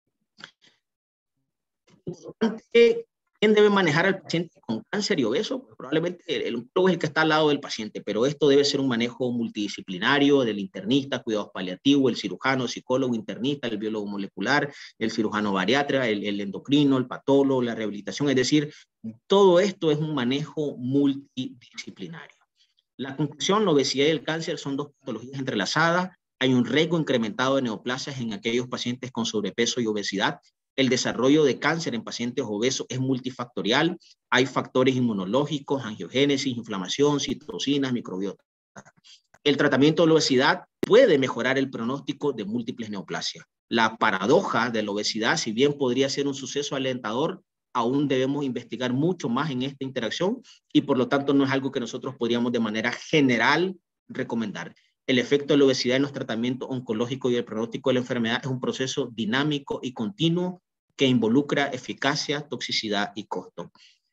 ¿Quién debe manejar al paciente con cáncer y obeso? Pues probablemente el oncólogo es el que está al lado del paciente, pero esto debe ser un manejo multidisciplinario del internista, cuidados paliativos, el cirujano, psicólogo, internista, el biólogo molecular, el cirujano bariatra, el endocrino, el patólogo, la rehabilitación. Es decir, todo esto es un manejo multidisciplinario. La conclusión, la obesidad y el cáncer son dos patologías entrelazadas. Hay un riesgo incrementado de neoplasias en aquellos pacientes con sobrepeso y obesidad. El desarrollo de cáncer en pacientes obesos es multifactorial. Hay factores inmunológicos, angiogénesis, inflamación, citocinas, microbiota. El tratamiento de la obesidad puede mejorar el pronóstico de múltiples neoplasias. La paradoja de la obesidad, si bien podría ser un suceso alentador, aún debemos investigar mucho más en esta interacción y por lo tanto no es algo que nosotros podríamos de manera general recomendar. el efecto de la obesidad en los tratamientos oncológicos y el pronóstico de la enfermedad es un proceso dinámico y continuo que involucra eficacia, toxicidad y costo.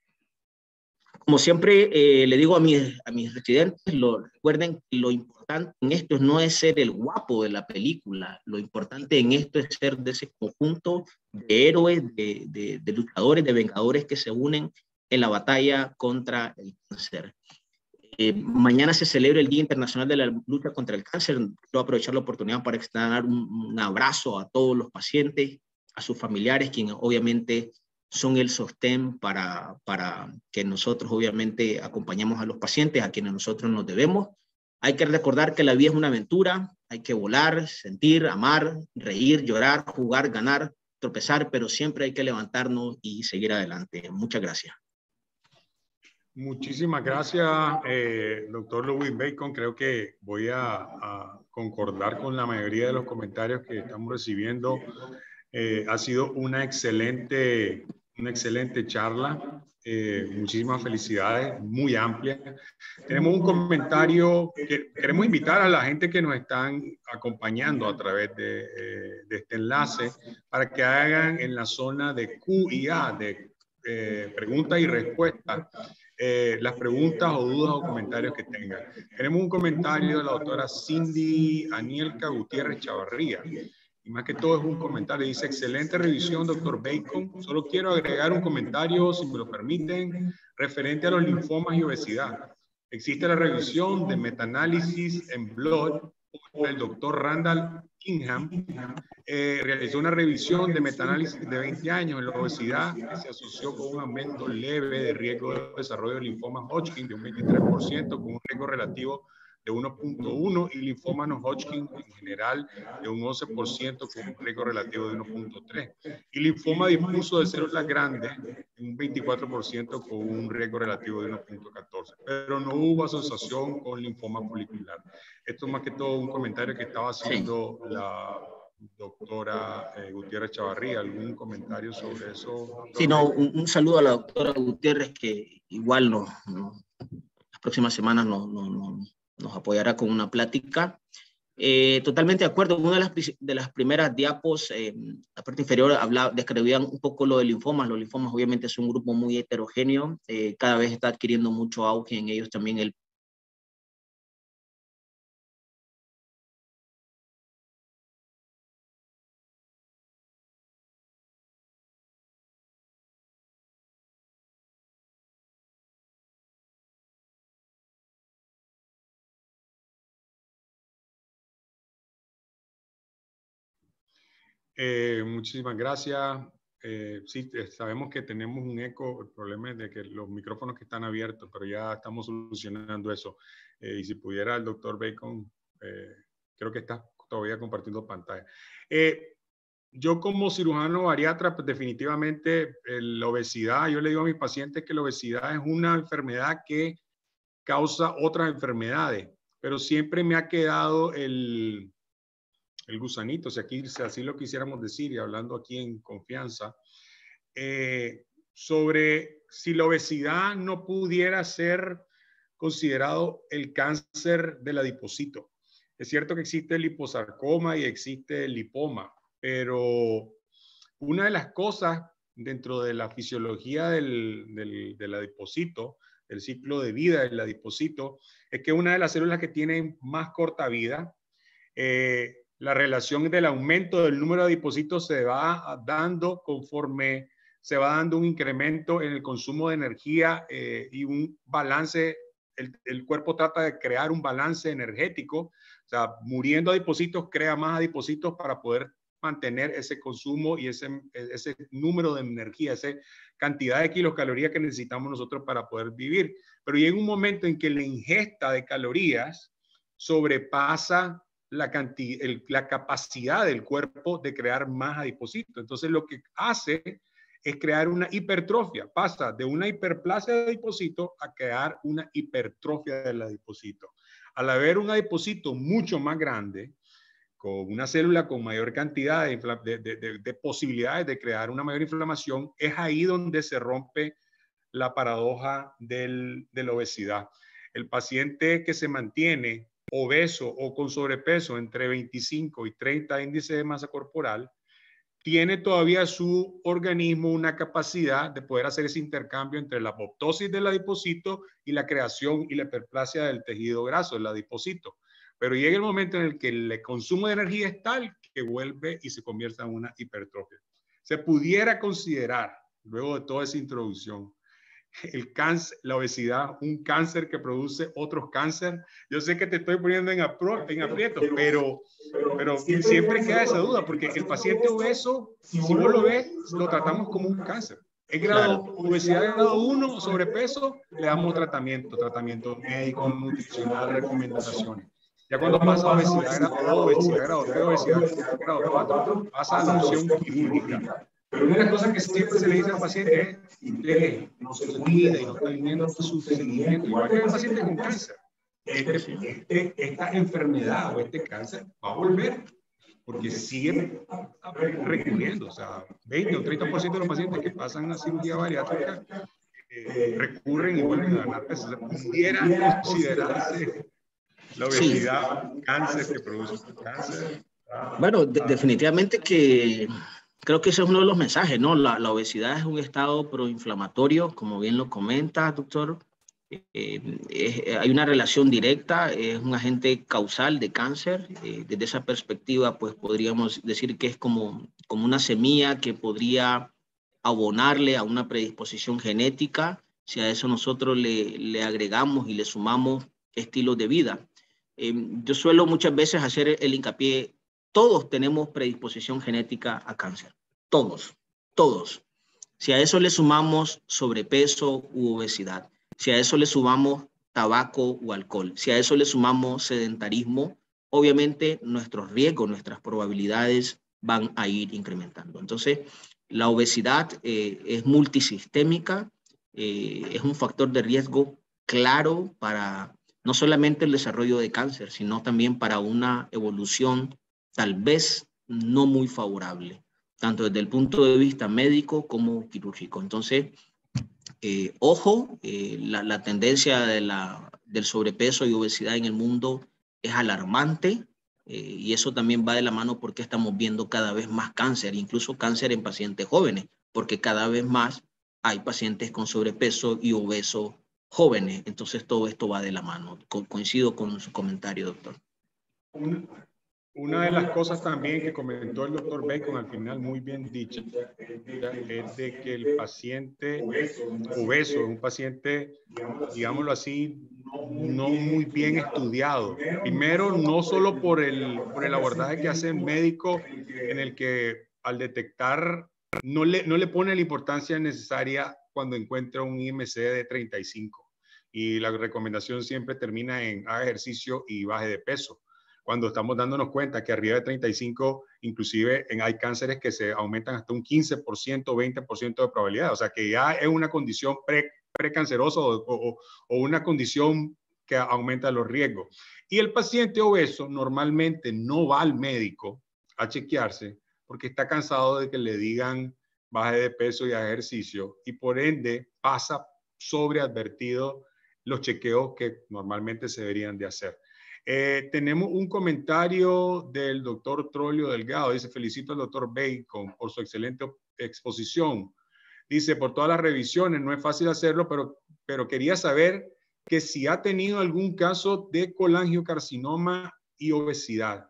Como siempre le digo a mis residentes, recuerden que lo importante en esto no es ser el guapo de la película, lo importante en esto es ser de ese conjunto de héroes, de luchadores, de vengadores que se unen en la batalla contra el cáncer. Mañana se celebra el Día Internacional de la Lucha contra el Cáncer. Quiero aprovechar la oportunidad para extender un abrazo a todos los pacientes, a sus familiares, quienes obviamente son el sostén para que nosotros obviamente acompañamos a los pacientes, a quienes nosotros nos debemos. Hay que recordar que la vida es una aventura, hay que volar, sentir, amar, reír, llorar, jugar, ganar, tropezar, pero siempre hay que levantarnos y seguir adelante. Muchas gracias. Muchísimas gracias, doctor Louis Bacon. Creo que voy a concordar con la mayoría de los comentarios que estamos recibiendo. Ha sido una excelente charla. Muchísimas felicidades, muy amplia. Tenemos un comentario que queremos invitar a la gente que nos están acompañando a través de este enlace para que hagan en la zona de Q y A, de preguntas y respuestas, las preguntas o dudas o comentarios que tengan. Tenemos un comentario de la doctora Cindy Anielka Gutiérrez Chavarría. Y más que todo es un comentario. Dice, excelente revisión, doctor Bacon. Solo quiero agregar un comentario, si me lo permiten, referente a los linfomas y obesidad. Existe la revisión de metaanálisis en Blood por el doctor Randall Ingham. Realizó una revisión de metaanálisis de 20 años en la obesidad que se asoció con un aumento leve de riesgo de desarrollo de linfoma Hodgkin de un 23%, con un riesgo relativo de 1.1 y linfoma no Hodgkin en general de un 11% con un riesgo relativo de 1.3 y linfoma difuso de células grandes un 24% con un riesgo relativo de 1.14, pero no hubo asociación con linfoma folicular. Esto más que todo un comentario que estaba haciendo la doctora Gutiérrez Chavarría. ¿Algún comentario sobre eso? Sí, no, un saludo a la doctora Gutiérrez, que igual las próximas semanas nos apoyará con una plática. Totalmente de acuerdo. Una de las primeras diapos, la parte inferior, describían un poco lo de linfomas. Los linfomas obviamente es un grupo muy heterogéneo. Cada vez está adquiriendo mucho auge en ellos también el muchísimas gracias. Sí, sabemos que tenemos un eco. El problema es de que los micrófonos que están abiertos, pero ya estamos solucionando eso. Y si pudiera el doctor Bacon, creo que está todavía compartiendo pantalla. Yo como cirujano bariatra, pues definitivamente la obesidad, yo le digo a mis pacientes que la obesidad es una enfermedad que causa otras enfermedades, pero siempre me ha quedado el gusanito, si aquí si así lo quisiéramos decir y hablando aquí en confianza, sobre si la obesidad no pudiera ser considerado el cáncer del adipocito. Es cierto que existe el liposarcoma y existe el lipoma, pero una de las cosas dentro de la fisiología del adipocito, el ciclo de vida del adipocito, es que una de las células que tienen más corta vida, la relación del aumento del número de adipocitos se va dando conforme se va dando un incremento en el consumo de energía y un balance. El cuerpo trata de crear un balance energético, o sea, muriendo adipocitos crea más adipocitos para poder mantener ese consumo y ese número de energía, esa cantidad de kilocalorías que necesitamos nosotros para poder vivir. Pero llega un momento en que la ingesta de calorías sobrepasa la capacidad del cuerpo de crear más adipocitos. Entonces lo que hace es crear una hipertrofia. Pasa de una hiperplasia de adipocito a crear una hipertrofia del adipocito. Al haber un adipocito mucho más grande, con una célula con mayor cantidad de posibilidades de crear una mayor inflamación, es ahí donde se rompe la paradoja de la obesidad. El paciente que se mantiene obeso o con sobrepeso entre 25 y 30 índice de masa corporal, tiene todavía su organismo una capacidad de poder hacer ese intercambio entre la apoptosis del adipocito y la creación y la hiperplasia del tejido graso del adipocito. Pero llega el momento en el que el consumo de energía es tal que vuelve y se convierte en una hipertrofia. Se pudiera considerar, luego de toda esa introducción, el cáncer, la obesidad, un cáncer que produce otros cánceres. Yo sé que te estoy poniendo en aprietos, pero siempre queda esa duda, porque el paciente obeso, si vos lo ves, lo tratamos como un cáncer. Es grado, obesidad de grado 1, sobrepeso, le damos tratamiento médico, nutricional, recomendaciones. Ya cuando pasa obesidad grado 2, obesidad grado 3, obesidad grado 4, pasa a la opción quirúrgica. Pero una de las cosas que siempre se le dice al paciente es que no se cuida y no está teniendo su seguimiento, igual que el paciente con cáncer. Esta enfermedad o este cáncer va a volver porque sigue recurriendo. O sea, 20 o 30% de los pacientes que pasan una cirugía bariátrica recurren y vuelven a ganar peso. Se pudiera considerarse la obesidad cáncer que produce cáncer. Bueno, definitivamente que creo que ese es uno de los mensajes, ¿no? La obesidad es un estado proinflamatorio, como bien lo comenta, doctor. Hay una relación directa, es un agente causal de cáncer. Desde esa perspectiva, pues podríamos decir que es como una semilla que podría abonarle a una predisposición genética, si a eso nosotros le agregamos y le sumamos estilos de vida. Yo suelo muchas veces hacer el hincapié, todos tenemos predisposición genética a cáncer, todos. Si a eso le sumamos sobrepeso u obesidad, si a eso le sumamos tabaco o alcohol, si a eso le sumamos sedentarismo, obviamente nuestros riesgos, nuestras probabilidades van a ir incrementando. Entonces, la obesidad es multisistémica, es un factor de riesgo claro para no solamente el desarrollo de cáncer, sino también para una evolución tal vez no muy favorable, tanto desde el punto de vista médico como quirúrgico. Entonces, ojo, la tendencia del sobrepeso y obesidad en el mundo es alarmante, y eso también va de la mano porque estamos viendo cada vez más cáncer, incluso cáncer en pacientes jóvenes, porque cada vez más hay pacientes con sobrepeso y obesos jóvenes. Entonces todo esto va de la mano. Coincido con su comentario, doctor. Una de las cosas también que comentó el doctor Bacon al final, muy bien dicha, es de que el paciente obeso es un paciente, digámoslo así, no muy bien estudiado. Primero, no solo por el abordaje que hace el médico, en el que al detectar no le pone la importancia necesaria cuando encuentra un IMC de 35. Y la recomendación siempre termina en haga ejercicio y baje de peso. Cuando estamos dándonos cuenta que arriba de 35, inclusive hay cánceres que se aumentan hasta un 15%, 20% de probabilidad. O sea, que ya es una condición precancerosa o una condición que aumenta los riesgos. Y el paciente obeso normalmente no va al médico a chequearse porque está cansado de que le digan baje de peso y ejercicio, y por ende pasa sobreadvertido los chequeos que normalmente se deberían de hacer. Tenemos un comentario del doctor Trollio Delgado. Dice, felicito al doctor Bacon por su excelente exposición. Dice, por todas las revisiones, no es fácil hacerlo, pero quería saber que si ha tenido algún caso de colangiocarcinoma y obesidad.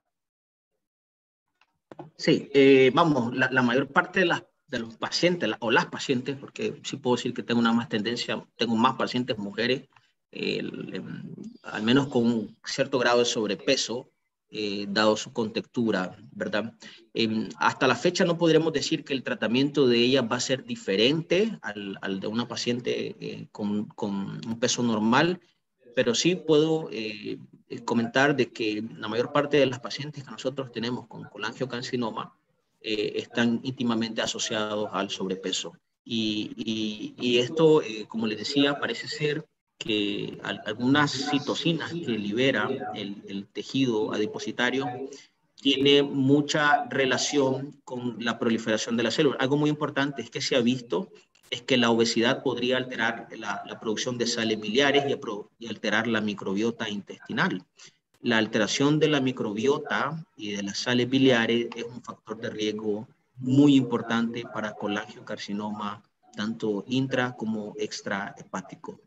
Sí, vamos, la mayor parte de los pacientes, o las pacientes, porque sí puedo decir que tengo una más tendencia, tengo más pacientes mujeres, al menos con un cierto grado de sobrepeso, dado su contextura, ¿verdad? Hasta la fecha no podremos decir que el tratamiento de ellas va a ser diferente al de una paciente con un peso normal, pero sí puedo comentar de que la mayor parte de las pacientes que nosotros tenemos con colangiocarcinoma están íntimamente asociados al sobrepeso. Y esto, como les decía, parece ser que algunas citocinas que libera el tejido adipositario tiene mucha relación con la proliferación de las células. Algo muy importante es que se ha visto es que la obesidad podría alterar la producción de sales biliares y alterar la microbiota intestinal. la alteración de la microbiota y de las sales biliares es un factor de riesgo muy importante para colangiocarcinoma, tanto intra como extrahepático.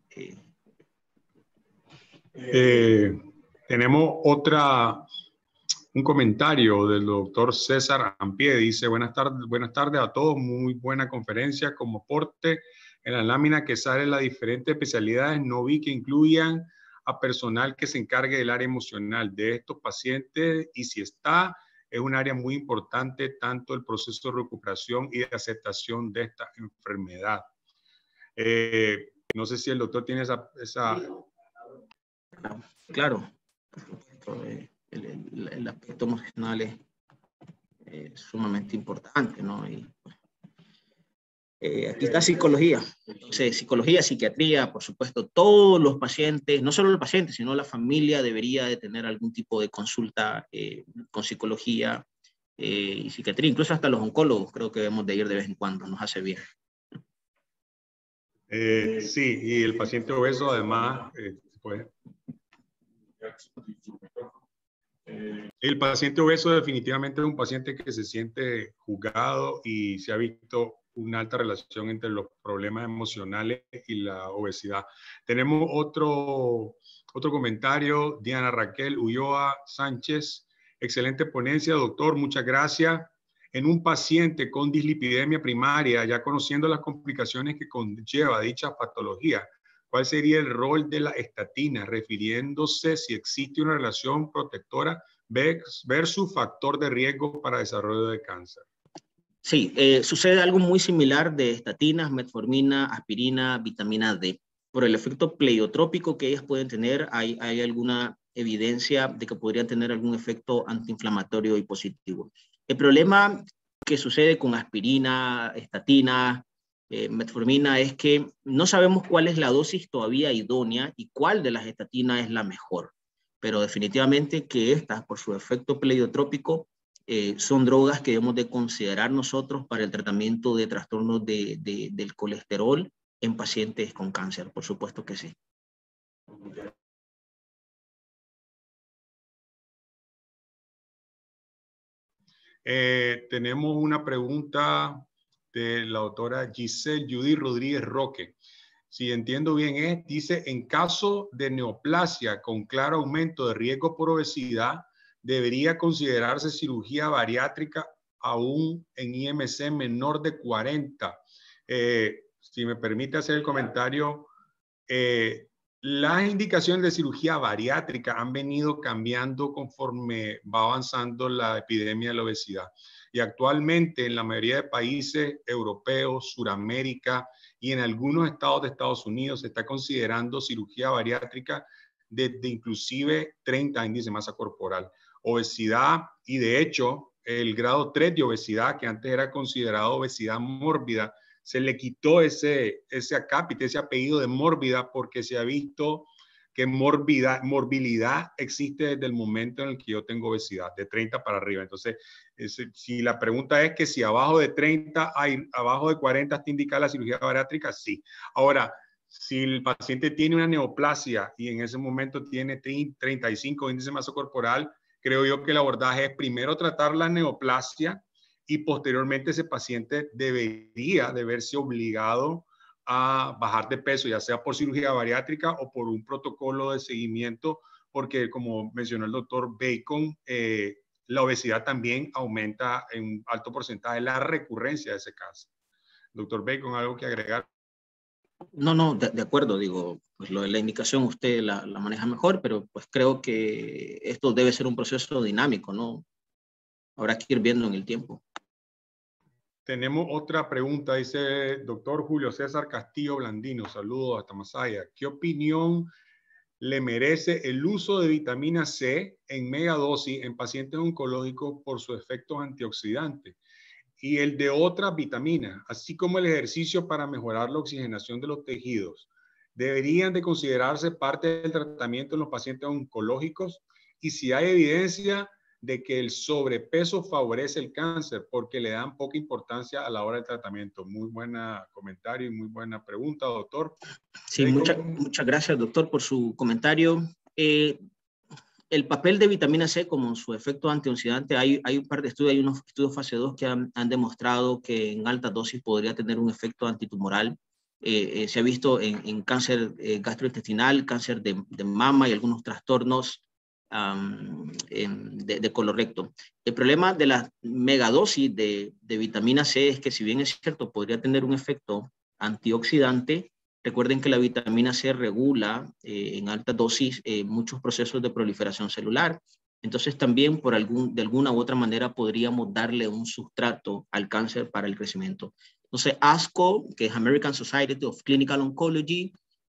Tenemos un comentario del doctor César Ampie. Dice, buenas tardes a todos, muy buena conferencia. Como aporte en la lámina que sale las diferentes especialidades, no vi que incluyan a personal que se encargue del área emocional de estos pacientes, y si está, es un área muy importante, tanto el proceso de recuperación y de aceptación de esta enfermedad. No sé si el doctor tiene esa... Claro, el aspecto emocional es sumamente importante, ¿no? Y, aquí está psicología. Entonces, psicología, psiquiatría, por supuesto, todos los pacientes, no solo los pacientes, sino la familia debería de tener algún tipo de consulta con psicología y psiquiatría. Incluso hasta los oncólogos creo que debemos de ir de vez en cuando, nos hace bien. Sí, y el paciente obeso además, pues, el paciente obeso definitivamente es un paciente que se siente juzgado, y se ha visto una alta relación entre los problemas emocionales y la obesidad. Tenemos otro comentario, Diana Raquel Ulloa Sánchez. Excelente ponencia, doctor, muchas gracias. En un paciente con dislipidemia primaria, ya conociendo las complicaciones que conlleva dicha patología, ¿cuál sería el rol de la estatina, refiriéndose si existe una relación protectora versus factor de riesgo para desarrollo de cáncer? Sí, sucede algo muy similar de estatinas, metformina, aspirina, vitamina D. Por el efecto pleiotrópico que ellas pueden tener, hay alguna evidencia de que podrían tener algún efecto antiinflamatorio y positivo. El problema que sucede con aspirina, estatina, metformina es que no sabemos cuál es la dosis todavía idónea y cuál de las estatinas es la mejor, pero definitivamente que estas, por su efecto pleiotrópico, son drogas que debemos de considerar nosotros para el tratamiento de trastornos del colesterol en pacientes con cáncer, por supuesto que sí. Tenemos una pregunta de la doctora Giselle Judy Rodríguez Roque. Si entiendo bien, dice, en caso de neoplasia con claro aumento de riesgo por obesidad, debería considerarse cirugía bariátrica aún en IMC menor de 40. Si me permite hacer el comentario, las indicaciones de cirugía bariátrica han venido cambiando conforme va avanzando la epidemia de la obesidad. Y actualmente en la mayoría de países europeos, Suramérica y en algunos estados de Estados Unidos se está considerando cirugía bariátrica desde inclusive 30 índice de masa corporal. Obesidad, y de hecho el grado 3 de obesidad, que antes era considerado obesidad mórbida, se le quitó ese acápite, ese apellido de mórbida, porque se ha visto que morbilidad existe desde el momento en el que yo tengo obesidad, de 30 para arriba. Entonces, si la pregunta es que si abajo de 30, abajo de 40 está indicada la cirugía bariátrica, sí. Ahora, si el paciente tiene una neoplasia y en ese momento tiene 35 índice de masa corporal, creo yo que el abordaje es primero tratar la neoplasia, y posteriormente ese paciente debería de verse obligado a bajar de peso, ya sea por cirugía bariátrica o por un protocolo de seguimiento, porque como mencionó el doctor Bacon, la obesidad también aumenta en un alto porcentaje la recurrencia de ese cáncer. Doctor Bacon, ¿algo que agregar? No, de acuerdo, digo, pues lo de la indicación usted la maneja mejor, pero pues creo que esto debe ser un proceso dinámico, ¿no? Habrá que ir viendo en el tiempo. Tenemos otra pregunta, dice doctor Julio César Castillo Blandino, saludos hasta Masaya. ¿Qué opinión le merece el uso de vitamina C en megadosis en pacientes oncológicos por su efecto antioxidante, y el de otras vitaminas, así como el ejercicio para mejorar la oxigenación de los tejidos? ¿Deberían de considerarse parte del tratamiento en los pacientes oncológicos? Y si hay evidencia de que el sobrepeso favorece el cáncer, porque le dan poca importancia a la hora del tratamiento. Muy buen comentario y muy buena pregunta, doctor. Sí, muchas gracias, doctor, por su comentario. el papel de vitamina C como su efecto antioxidante, hay un par de estudios, hay unos estudios fase 2 que han demostrado que en alta dosis podría tener un efecto antitumoral. Se ha visto en cáncer gastrointestinal, cáncer de mama y algunos trastornos de colorecto. El problema de la megadosis de vitamina C es que, si bien es cierto, podría tener un efecto antioxidante. Recuerden que la vitamina C regula en alta dosis muchos procesos de proliferación celular. Entonces también de alguna u otra manera podríamos darle un sustrato al cáncer para el crecimiento. Entonces ASCO, que es American Society of Clinical Oncology,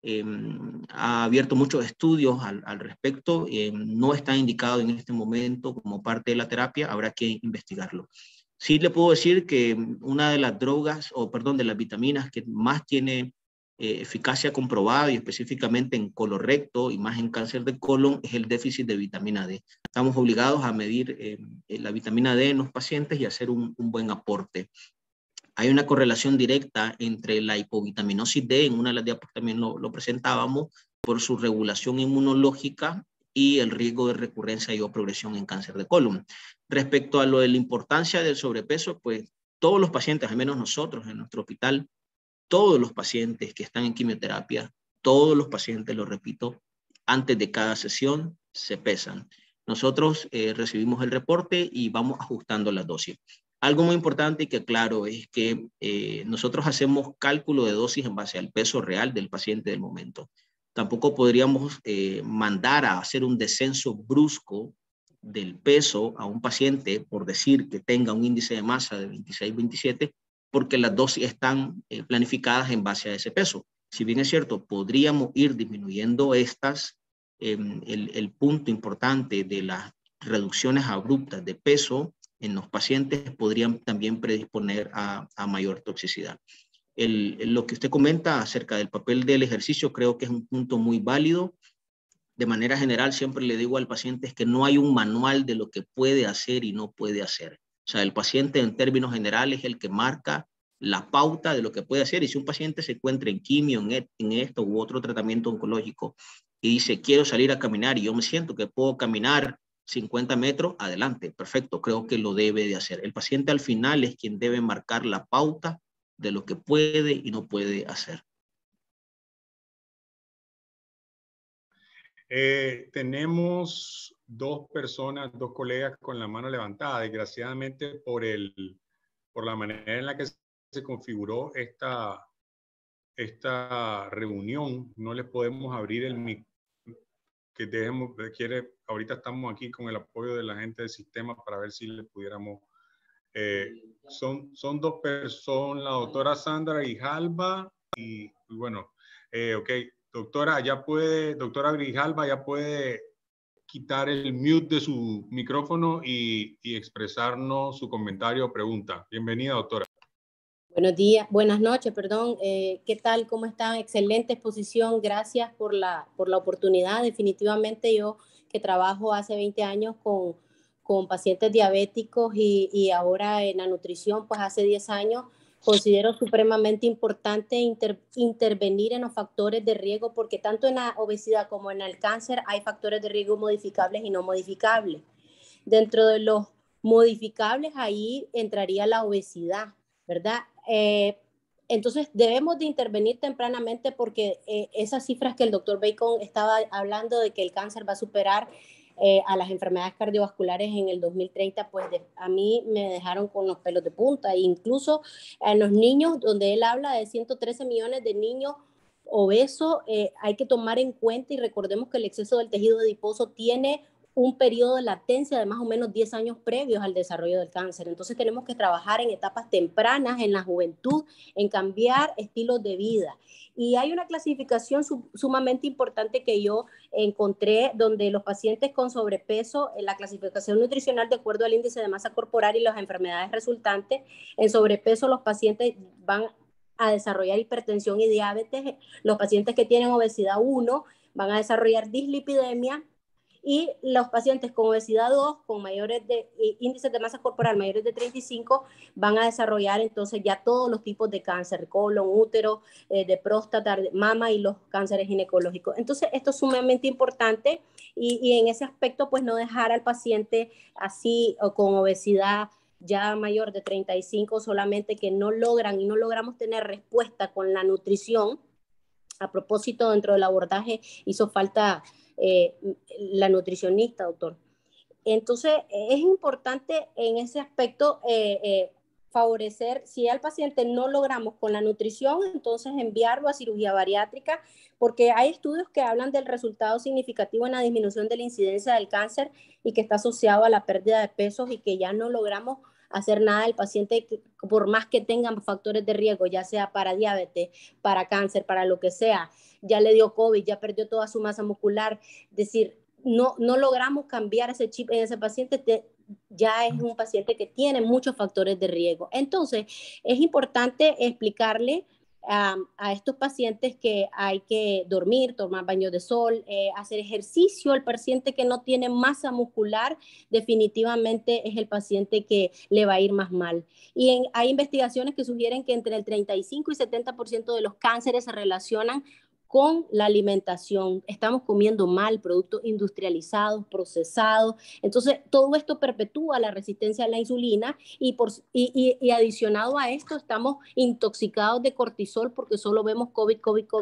ha abierto muchos estudios al respecto. No está indicado en este momento como parte de la terapia, habrá que investigarlo. Sí le puedo decir que una de las drogas, de las vitaminas que más tiene eficacia comprobada, y específicamente en colorecto y más en cáncer de colon, es el déficit de vitamina D. Estamos obligados a medir la vitamina D en los pacientes y hacer un buen aporte. Hay una correlación directa entre la hipovitaminosis D, en una de las diapositivas también lo presentábamos, por su regulación inmunológica y el riesgo de recurrencia y o progresión en cáncer de colon. Respecto a lo de la importancia del sobrepeso, pues todos los pacientes, al menos nosotros en nuestro hospital, todos los pacientes que están en quimioterapia, todos los pacientes, lo repito, antes de cada sesión se pesan. Nosotros recibimos el reporte y vamos ajustando las dosis. Algo muy importante y que claro es que nosotros hacemos cálculo de dosis en base al peso real del paciente del momento. Tampoco podríamos mandar a hacer un descenso brusco del peso a un paciente por decir que tenga un índice de masa de 26, 27, porque las dosis están planificadas en base a ese peso. Si bien es cierto, podríamos ir disminuyendo estas, el punto importante de las reducciones abruptas de peso en los pacientes podrían también predisponer a mayor toxicidad. Lo que usted comenta acerca del papel del ejercicio creo que es un punto muy válido. De manera general, siempre le digo al paciente es que no hay un manual de lo que puede hacer y no puede hacer. O sea, el paciente en términos generales es el que marca la pauta de lo que puede hacer. Y si un paciente se encuentra en quimio, en esto u otro tratamiento oncológico y dice, quiero salir a caminar y yo me siento que puedo caminar 50 metros, adelante, perfecto, creo que lo debe de hacer. El paciente al final es quien debe marcar la pauta de lo que puede y no puede hacer. Tenemos dos personas, dos colegas con la mano levantada. Desgraciadamente, por la manera en la que se configuró esta reunión, no les podemos abrir el micrófono. Ahorita estamos aquí con el apoyo de la gente del sistema para ver si le pudiéramos. Son dos personas, la doctora Sandra Grijalva y bueno, ok. Doctora Grijalva ya puede quitar el mute de su micrófono y expresarnos su comentario o pregunta. Bienvenida, doctora. Buenos días, buenas noches, perdón. ¿Qué tal? ¿Cómo están? Excelente exposición. Gracias por la oportunidad. Definitivamente yo, que trabajo hace 20 años con pacientes diabéticos y ahora en la nutrición, pues hace 10 años, considero supremamente importante intervenir en los factores de riesgo, porque tanto en la obesidad como en el cáncer hay factores de riesgo modificables y no modificables. Dentro de los modificables, ahí entraría la obesidad, ¿verdad? Entonces debemos de intervenir tempranamente, porque esas cifras que el doctor Bacon estaba hablando de que el cáncer va a superar a las enfermedades cardiovasculares en el 2030, pues a mí me dejaron con los pelos de punta. E incluso en los niños, donde él habla de 113 millones de niños obesos, hay que tomar en cuenta y recordemos que el exceso del tejido adiposo tiene un periodo de latencia de más o menos 10 años previos al desarrollo del cáncer. Entonces tenemos que trabajar en etapas tempranas, en la juventud, en cambiar estilos de vida. Y hay una clasificación sumamente importante que yo encontré, donde los pacientes con sobrepeso, en la clasificación nutricional de acuerdo al índice de masa corporal y las enfermedades resultantes, en sobrepeso los pacientes van a desarrollar hipertensión y diabetes. Los pacientes que tienen obesidad 1 van a desarrollar dislipidemia, y los pacientes con obesidad 2, con mayores de índices de masa corporal mayores de 35, van a desarrollar entonces ya todos los tipos de cáncer, colon, útero, de próstata, de mama y los cánceres ginecológicos. Entonces, esto es sumamente importante y en ese aspecto, pues no dejar al paciente así o con obesidad ya mayor de 35 solamente que no logran y no logramos tener respuesta con la nutrición. A propósito, dentro del abordaje hizo falta la nutricionista, doctor. Entonces, es importante en ese aspecto favorecer, si al paciente no logramos con la nutrición, entonces enviarlo a cirugía bariátrica, porque hay estudios que hablan del resultado significativo en la disminución de la incidencia del cáncer y que está asociado a la pérdida de pesos y que ya no logramos hacer nada del paciente, por más que tengan factores de riesgo, ya sea para diabetes, para cáncer, para lo que sea, ya le dio COVID, ya perdió toda su masa muscular, es decir, no logramos cambiar ese chip en ese paciente, ya es un paciente que tiene muchos factores de riesgo. Entonces, es importante explicarle a estos pacientes que hay que dormir, tomar baños de sol, hacer ejercicio. El paciente que no tiene masa muscular definitivamente es el paciente que le va a ir más mal. Y hay investigaciones que sugieren que entre el 35 y 70% de los cánceres se relacionan con la alimentación. Estamos comiendo mal, productos industrializados, procesados. Entonces, todo esto perpetúa la resistencia a la insulina y adicionado a esto, estamos intoxicados de cortisol porque solo vemos COVID,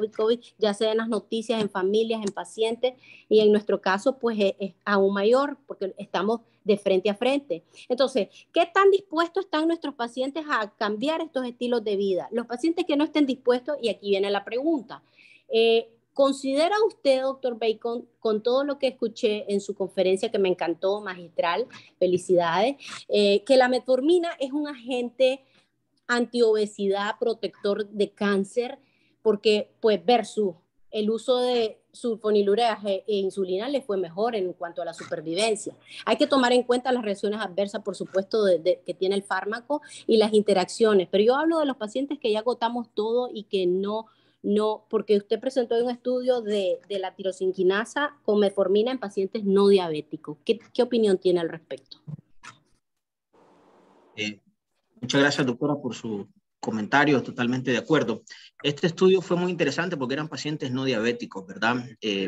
ya sea en las noticias, en familias, en pacientes, y en nuestro caso, pues es aún mayor porque estamos de frente a frente. Entonces, ¿qué tan dispuestos están nuestros pacientes a cambiar estos estilos de vida? Los pacientes que no estén dispuestos, y aquí viene la pregunta, ¿considera usted, doctor Bacon, con todo lo que escuché en su conferencia que me encantó, magistral, felicidades, que la metformina es un agente antiobesidad, protector de cáncer? Porque, pues, versus el uso de sulfonilureas e insulina le fue mejor en cuanto a la supervivencia. Hay que tomar en cuenta las reacciones adversas, por supuesto, que tiene el fármaco y las interacciones, pero yo hablo de los pacientes que ya agotamos todo y que no, porque usted presentó un estudio de la tirosinquinasa con metformina en pacientes no diabéticos. ¿Qué opinión tiene al respecto? Muchas gracias, doctora, por su comentario, totalmente de acuerdo. Este estudio fue muy interesante porque eran pacientes no diabéticos, ¿verdad?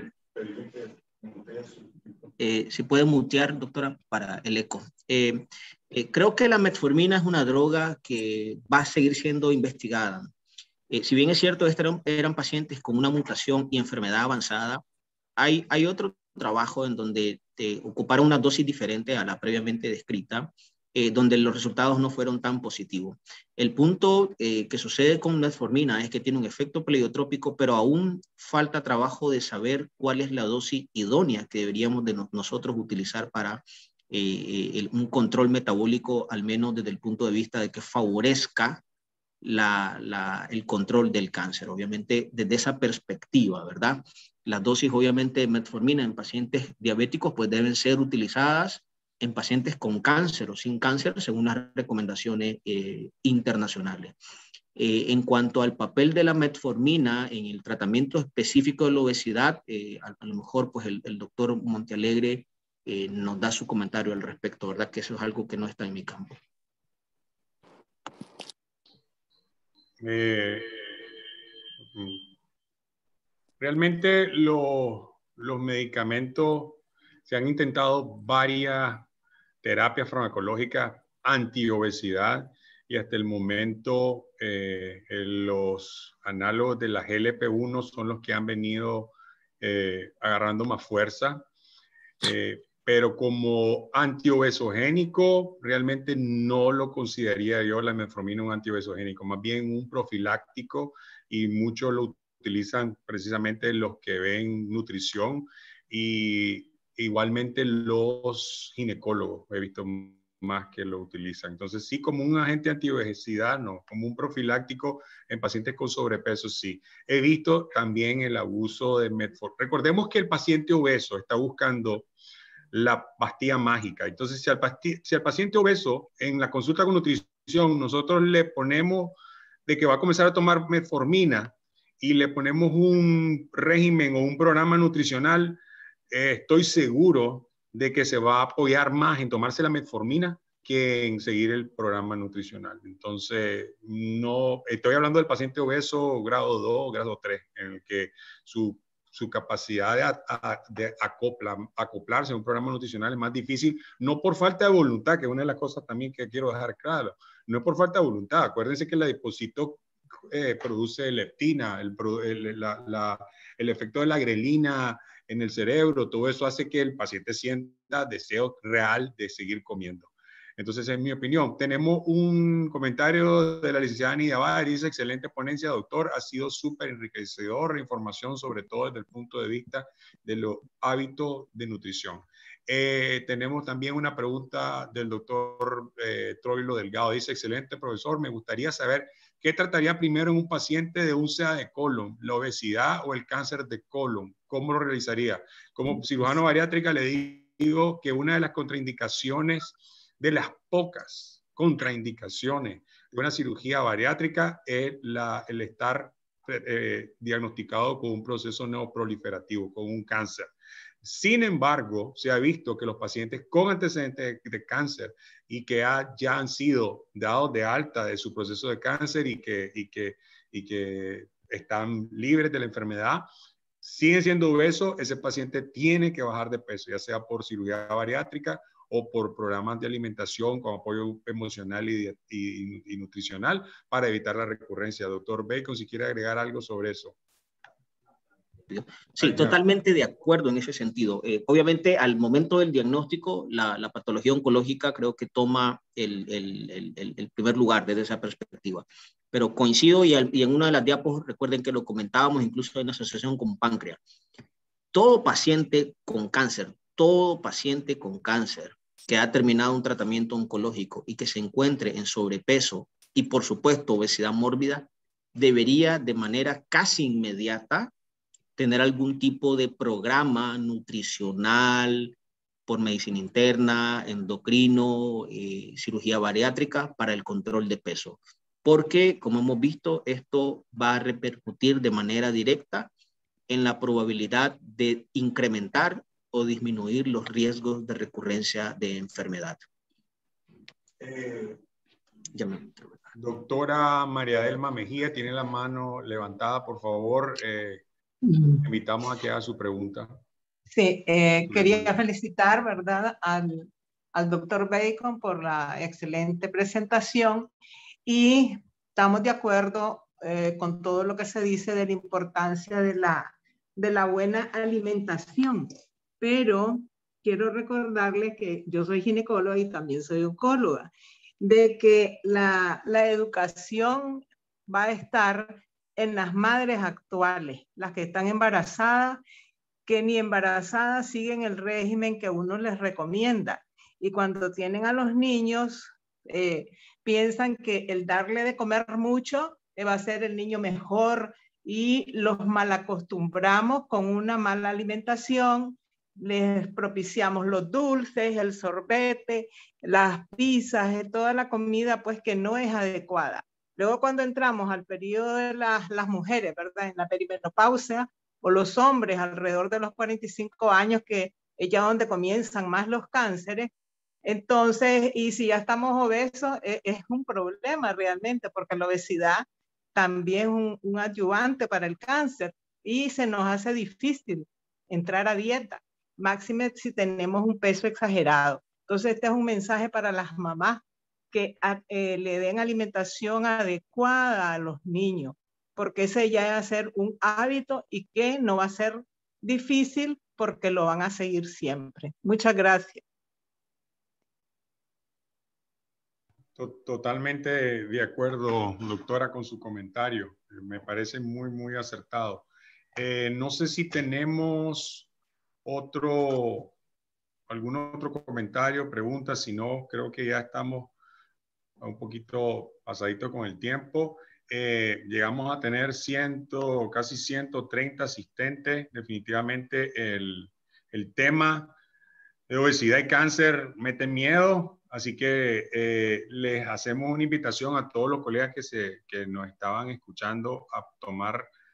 Si puede mutear, doctora, para el eco. Creo que la metformina es una droga que va a seguir siendo investigada. Si bien es cierto, eran pacientes con una mutación y enfermedad avanzada, hay otro trabajo en donde ocuparon una dosis diferente a la previamente descrita, donde los resultados no fueron tan positivos. El punto que sucede con metformina es que tiene un efecto pleiotrópico, pero aún falta trabajo de saber cuál es la dosis idónea que deberíamos de nosotros utilizar para un control metabólico, al menos desde el punto de vista de que favorezca el control del cáncer. Obviamente, desde esa perspectiva, ¿verdad? Las dosis, obviamente, de metformina en pacientes diabéticos, pues deben ser utilizadas en pacientes con cáncer o sin cáncer, según las recomendaciones internacionales. En cuanto al papel de la metformina en el tratamiento específico de la obesidad, a lo mejor pues el doctor Montealegre nos da su comentario al respecto, ¿verdad? Que eso es algo que no está en mi campo. Realmente los medicamentos, se han intentado varias terapias farmacológicas antiobesidad y hasta el momento los análogos de la GLP-1 son los que han venido agarrando más fuerza. Pero como antiobesogénico, realmente no lo consideraría yo la metformina un antiobesogénico, más bien un profiláctico, y muchos lo utilizan precisamente los que ven nutrición y igualmente los ginecólogos, he visto más que lo utilizan. Entonces sí, como un agente antiobesidad, no, como un profiláctico en pacientes con sobrepeso, sí. He visto también el abuso de metformina. Recordemos que el paciente obeso está buscando la pastilla mágica. Entonces, si al paciente obeso en la consulta con nutrición nosotros le ponemos de que va a comenzar a tomar metformina y le ponemos un régimen o un programa nutricional, estoy seguro de que se va a apoyar más en tomarse la metformina que en seguir el programa nutricional. Entonces, no estoy hablando del paciente obeso grado 2, grado 3, en el que su capacidad de acoplarse a un programa nutricional es más difícil, no por falta de voluntad, que es una de las cosas también que quiero dejar claro, no es por falta de voluntad. Acuérdense que el adiposito produce leptina, el efecto de la grelina en el cerebro, todo eso hace que el paciente sienta deseo real de seguir comiendo. Entonces, en mi opinión, tenemos un comentario de la licenciada Nidia Báez, dice, excelente ponencia, doctor, ha sido súper enriquecedor la información, sobre todo desde el punto de vista de los hábitos de nutrición. Tenemos también una pregunta del doctor Troilo Delgado, dice, excelente profesor, me gustaría saber qué trataría primero en un paciente de úlcera de colon, la obesidad o el cáncer de colon, ¿cómo lo realizaría? Como cirujano bariátrica le digo que una de las contraindicaciones, de las pocas contraindicaciones de una cirugía bariátrica es el estar diagnosticado con un proceso neoproliferativo, con un cáncer. Sin embargo, se ha visto que los pacientes con antecedentes de cáncer y que ya han sido dados de alta de su proceso de cáncer y que están libres de la enfermedad, siguen siendo obesos, ese paciente tiene que bajar de peso, ya sea por cirugía bariátrica o por programas de alimentación con apoyo emocional y nutricional para evitar la recurrencia. Doctor Bacon, si quiere agregar algo sobre eso. Sí, totalmente de acuerdo en ese sentido. Obviamente, al momento del diagnóstico, la patología oncológica creo que toma el primer lugar desde esa perspectiva. Pero coincido y en una de las diapos, recuerden que lo comentábamos incluso en asociación con páncreas. Todo paciente con cáncer que ha terminado un tratamiento oncológico y que se encuentre en sobrepeso y, por supuesto, obesidad mórbida, debería de manera casi inmediata tener algún tipo de programa nutricional por medicina interna, endocrino, cirugía bariátrica para el control de peso. Porque, como hemos visto, esto va a repercutir de manera directa en la probabilidad de incrementar o disminuir los riesgos de recurrencia de enfermedad. Doctora María Delma Mejía, tiene la mano levantada, por favor. Invitamos a que haga su pregunta. Sí, quería felicitar, ¿verdad?, al doctor Bacon por la excelente presentación y estamos de acuerdo con todo lo que se dice de la importancia de la buena alimentación, pero quiero recordarle que yo soy ginecóloga y también soy oncóloga, de que la educación va a estar en las madres actuales, las que están embarazadas, que ni embarazadas siguen el régimen que uno les recomienda. Y cuando tienen a los niños, piensan que el darle de comer mucho va a hacer el niño mejor y los malacostumbramos con una mala alimentación. Les propiciamos los dulces, el sorbete, las pizzas, toda la comida pues que no es adecuada. Luego cuando entramos al periodo de las mujeres, ¿verdad?, en la perimenopausia, o los hombres alrededor de los 45 años, que es ya donde comienzan más los cánceres, entonces, y si ya estamos obesos, es un problema realmente, porque la obesidad también es un adyuvante para el cáncer y se nos hace difícil entrar a dieta, máxime si tenemos un peso exagerado. Entonces, este es un mensaje para las mamás, que le den alimentación adecuada a los niños, porque ese ya va a ser un hábito y que no va a ser difícil porque lo van a seguir siempre. Muchas gracias. Totalmente de acuerdo, doctora, con su comentario. Me parece muy, muy acertado. No sé si tenemos algún otro comentario, pregunta. Si no, creo que ya estamos un poquito pasadito con el tiempo. Llegamos a tener casi 130 asistentes. Definitivamente el tema de obesidad y cáncer mete miedo, así que les hacemos una invitación a todos los colegas que nos estaban escuchando a tomar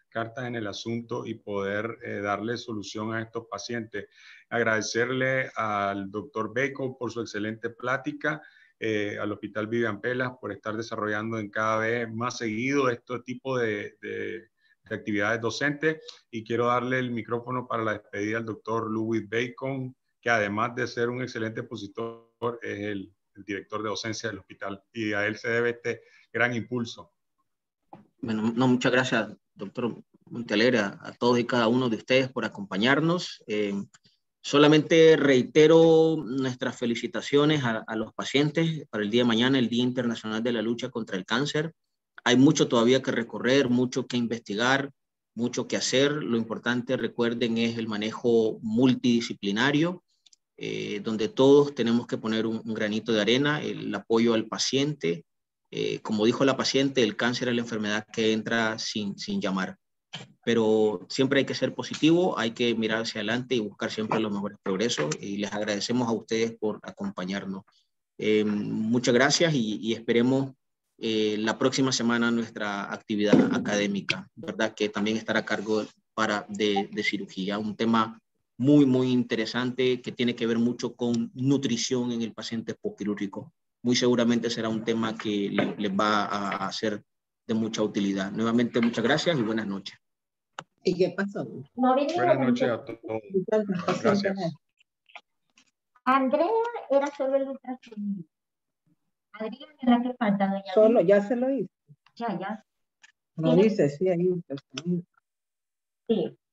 cartas en el asunto y poder darle solución a estos pacientes. Agradecerle al doctor Bacon por su excelente plática, al Hospital Vivian Pelas por estar desarrollando en cada vez más seguido este tipo de actividades docentes, y quiero darle el micrófono para la despedida al doctor Louis Bacon, que además de ser un excelente expositor, es el director de docencia del hospital, y a él se debe este gran impulso. Bueno, no, muchas gracias, doctor Montealegre, a todos y cada uno de ustedes por acompañarnos. Solamente reitero nuestras felicitaciones a los pacientes para el día de mañana, el Día Internacional de la Lucha contra el Cáncer. Hay mucho todavía que recorrer, mucho que investigar, mucho que hacer. Lo importante, recuerden, es el manejo multidisciplinario, donde todos tenemos que poner un granito de arena, el apoyo al paciente. Como dijo la paciente, el cáncer es la enfermedad que entra sin llamar. Pero siempre hay que ser positivo, hay que mirar hacia adelante y buscar siempre los mejores progresos, y les agradecemos a ustedes por acompañarnos. Muchas gracias y esperemos la próxima semana nuestra actividad académica, ¿verdad? Que también estará a cargo de cirugía, un tema muy interesante que tiene que ver mucho con nutrición en el paciente postquirúrgico. Muy seguramente será un tema que les va a ser de mucha utilidad. Nuevamente, muchas gracias y buenas noches. ¿Y qué pasó? Buenas noches a todos. Gracias. Andrea era solo el ultrasonido. Adriana es la que falta, doña. Solo, ya se lo hice. Ya. Lo dice, sí, ahí ultrasonido. Sí.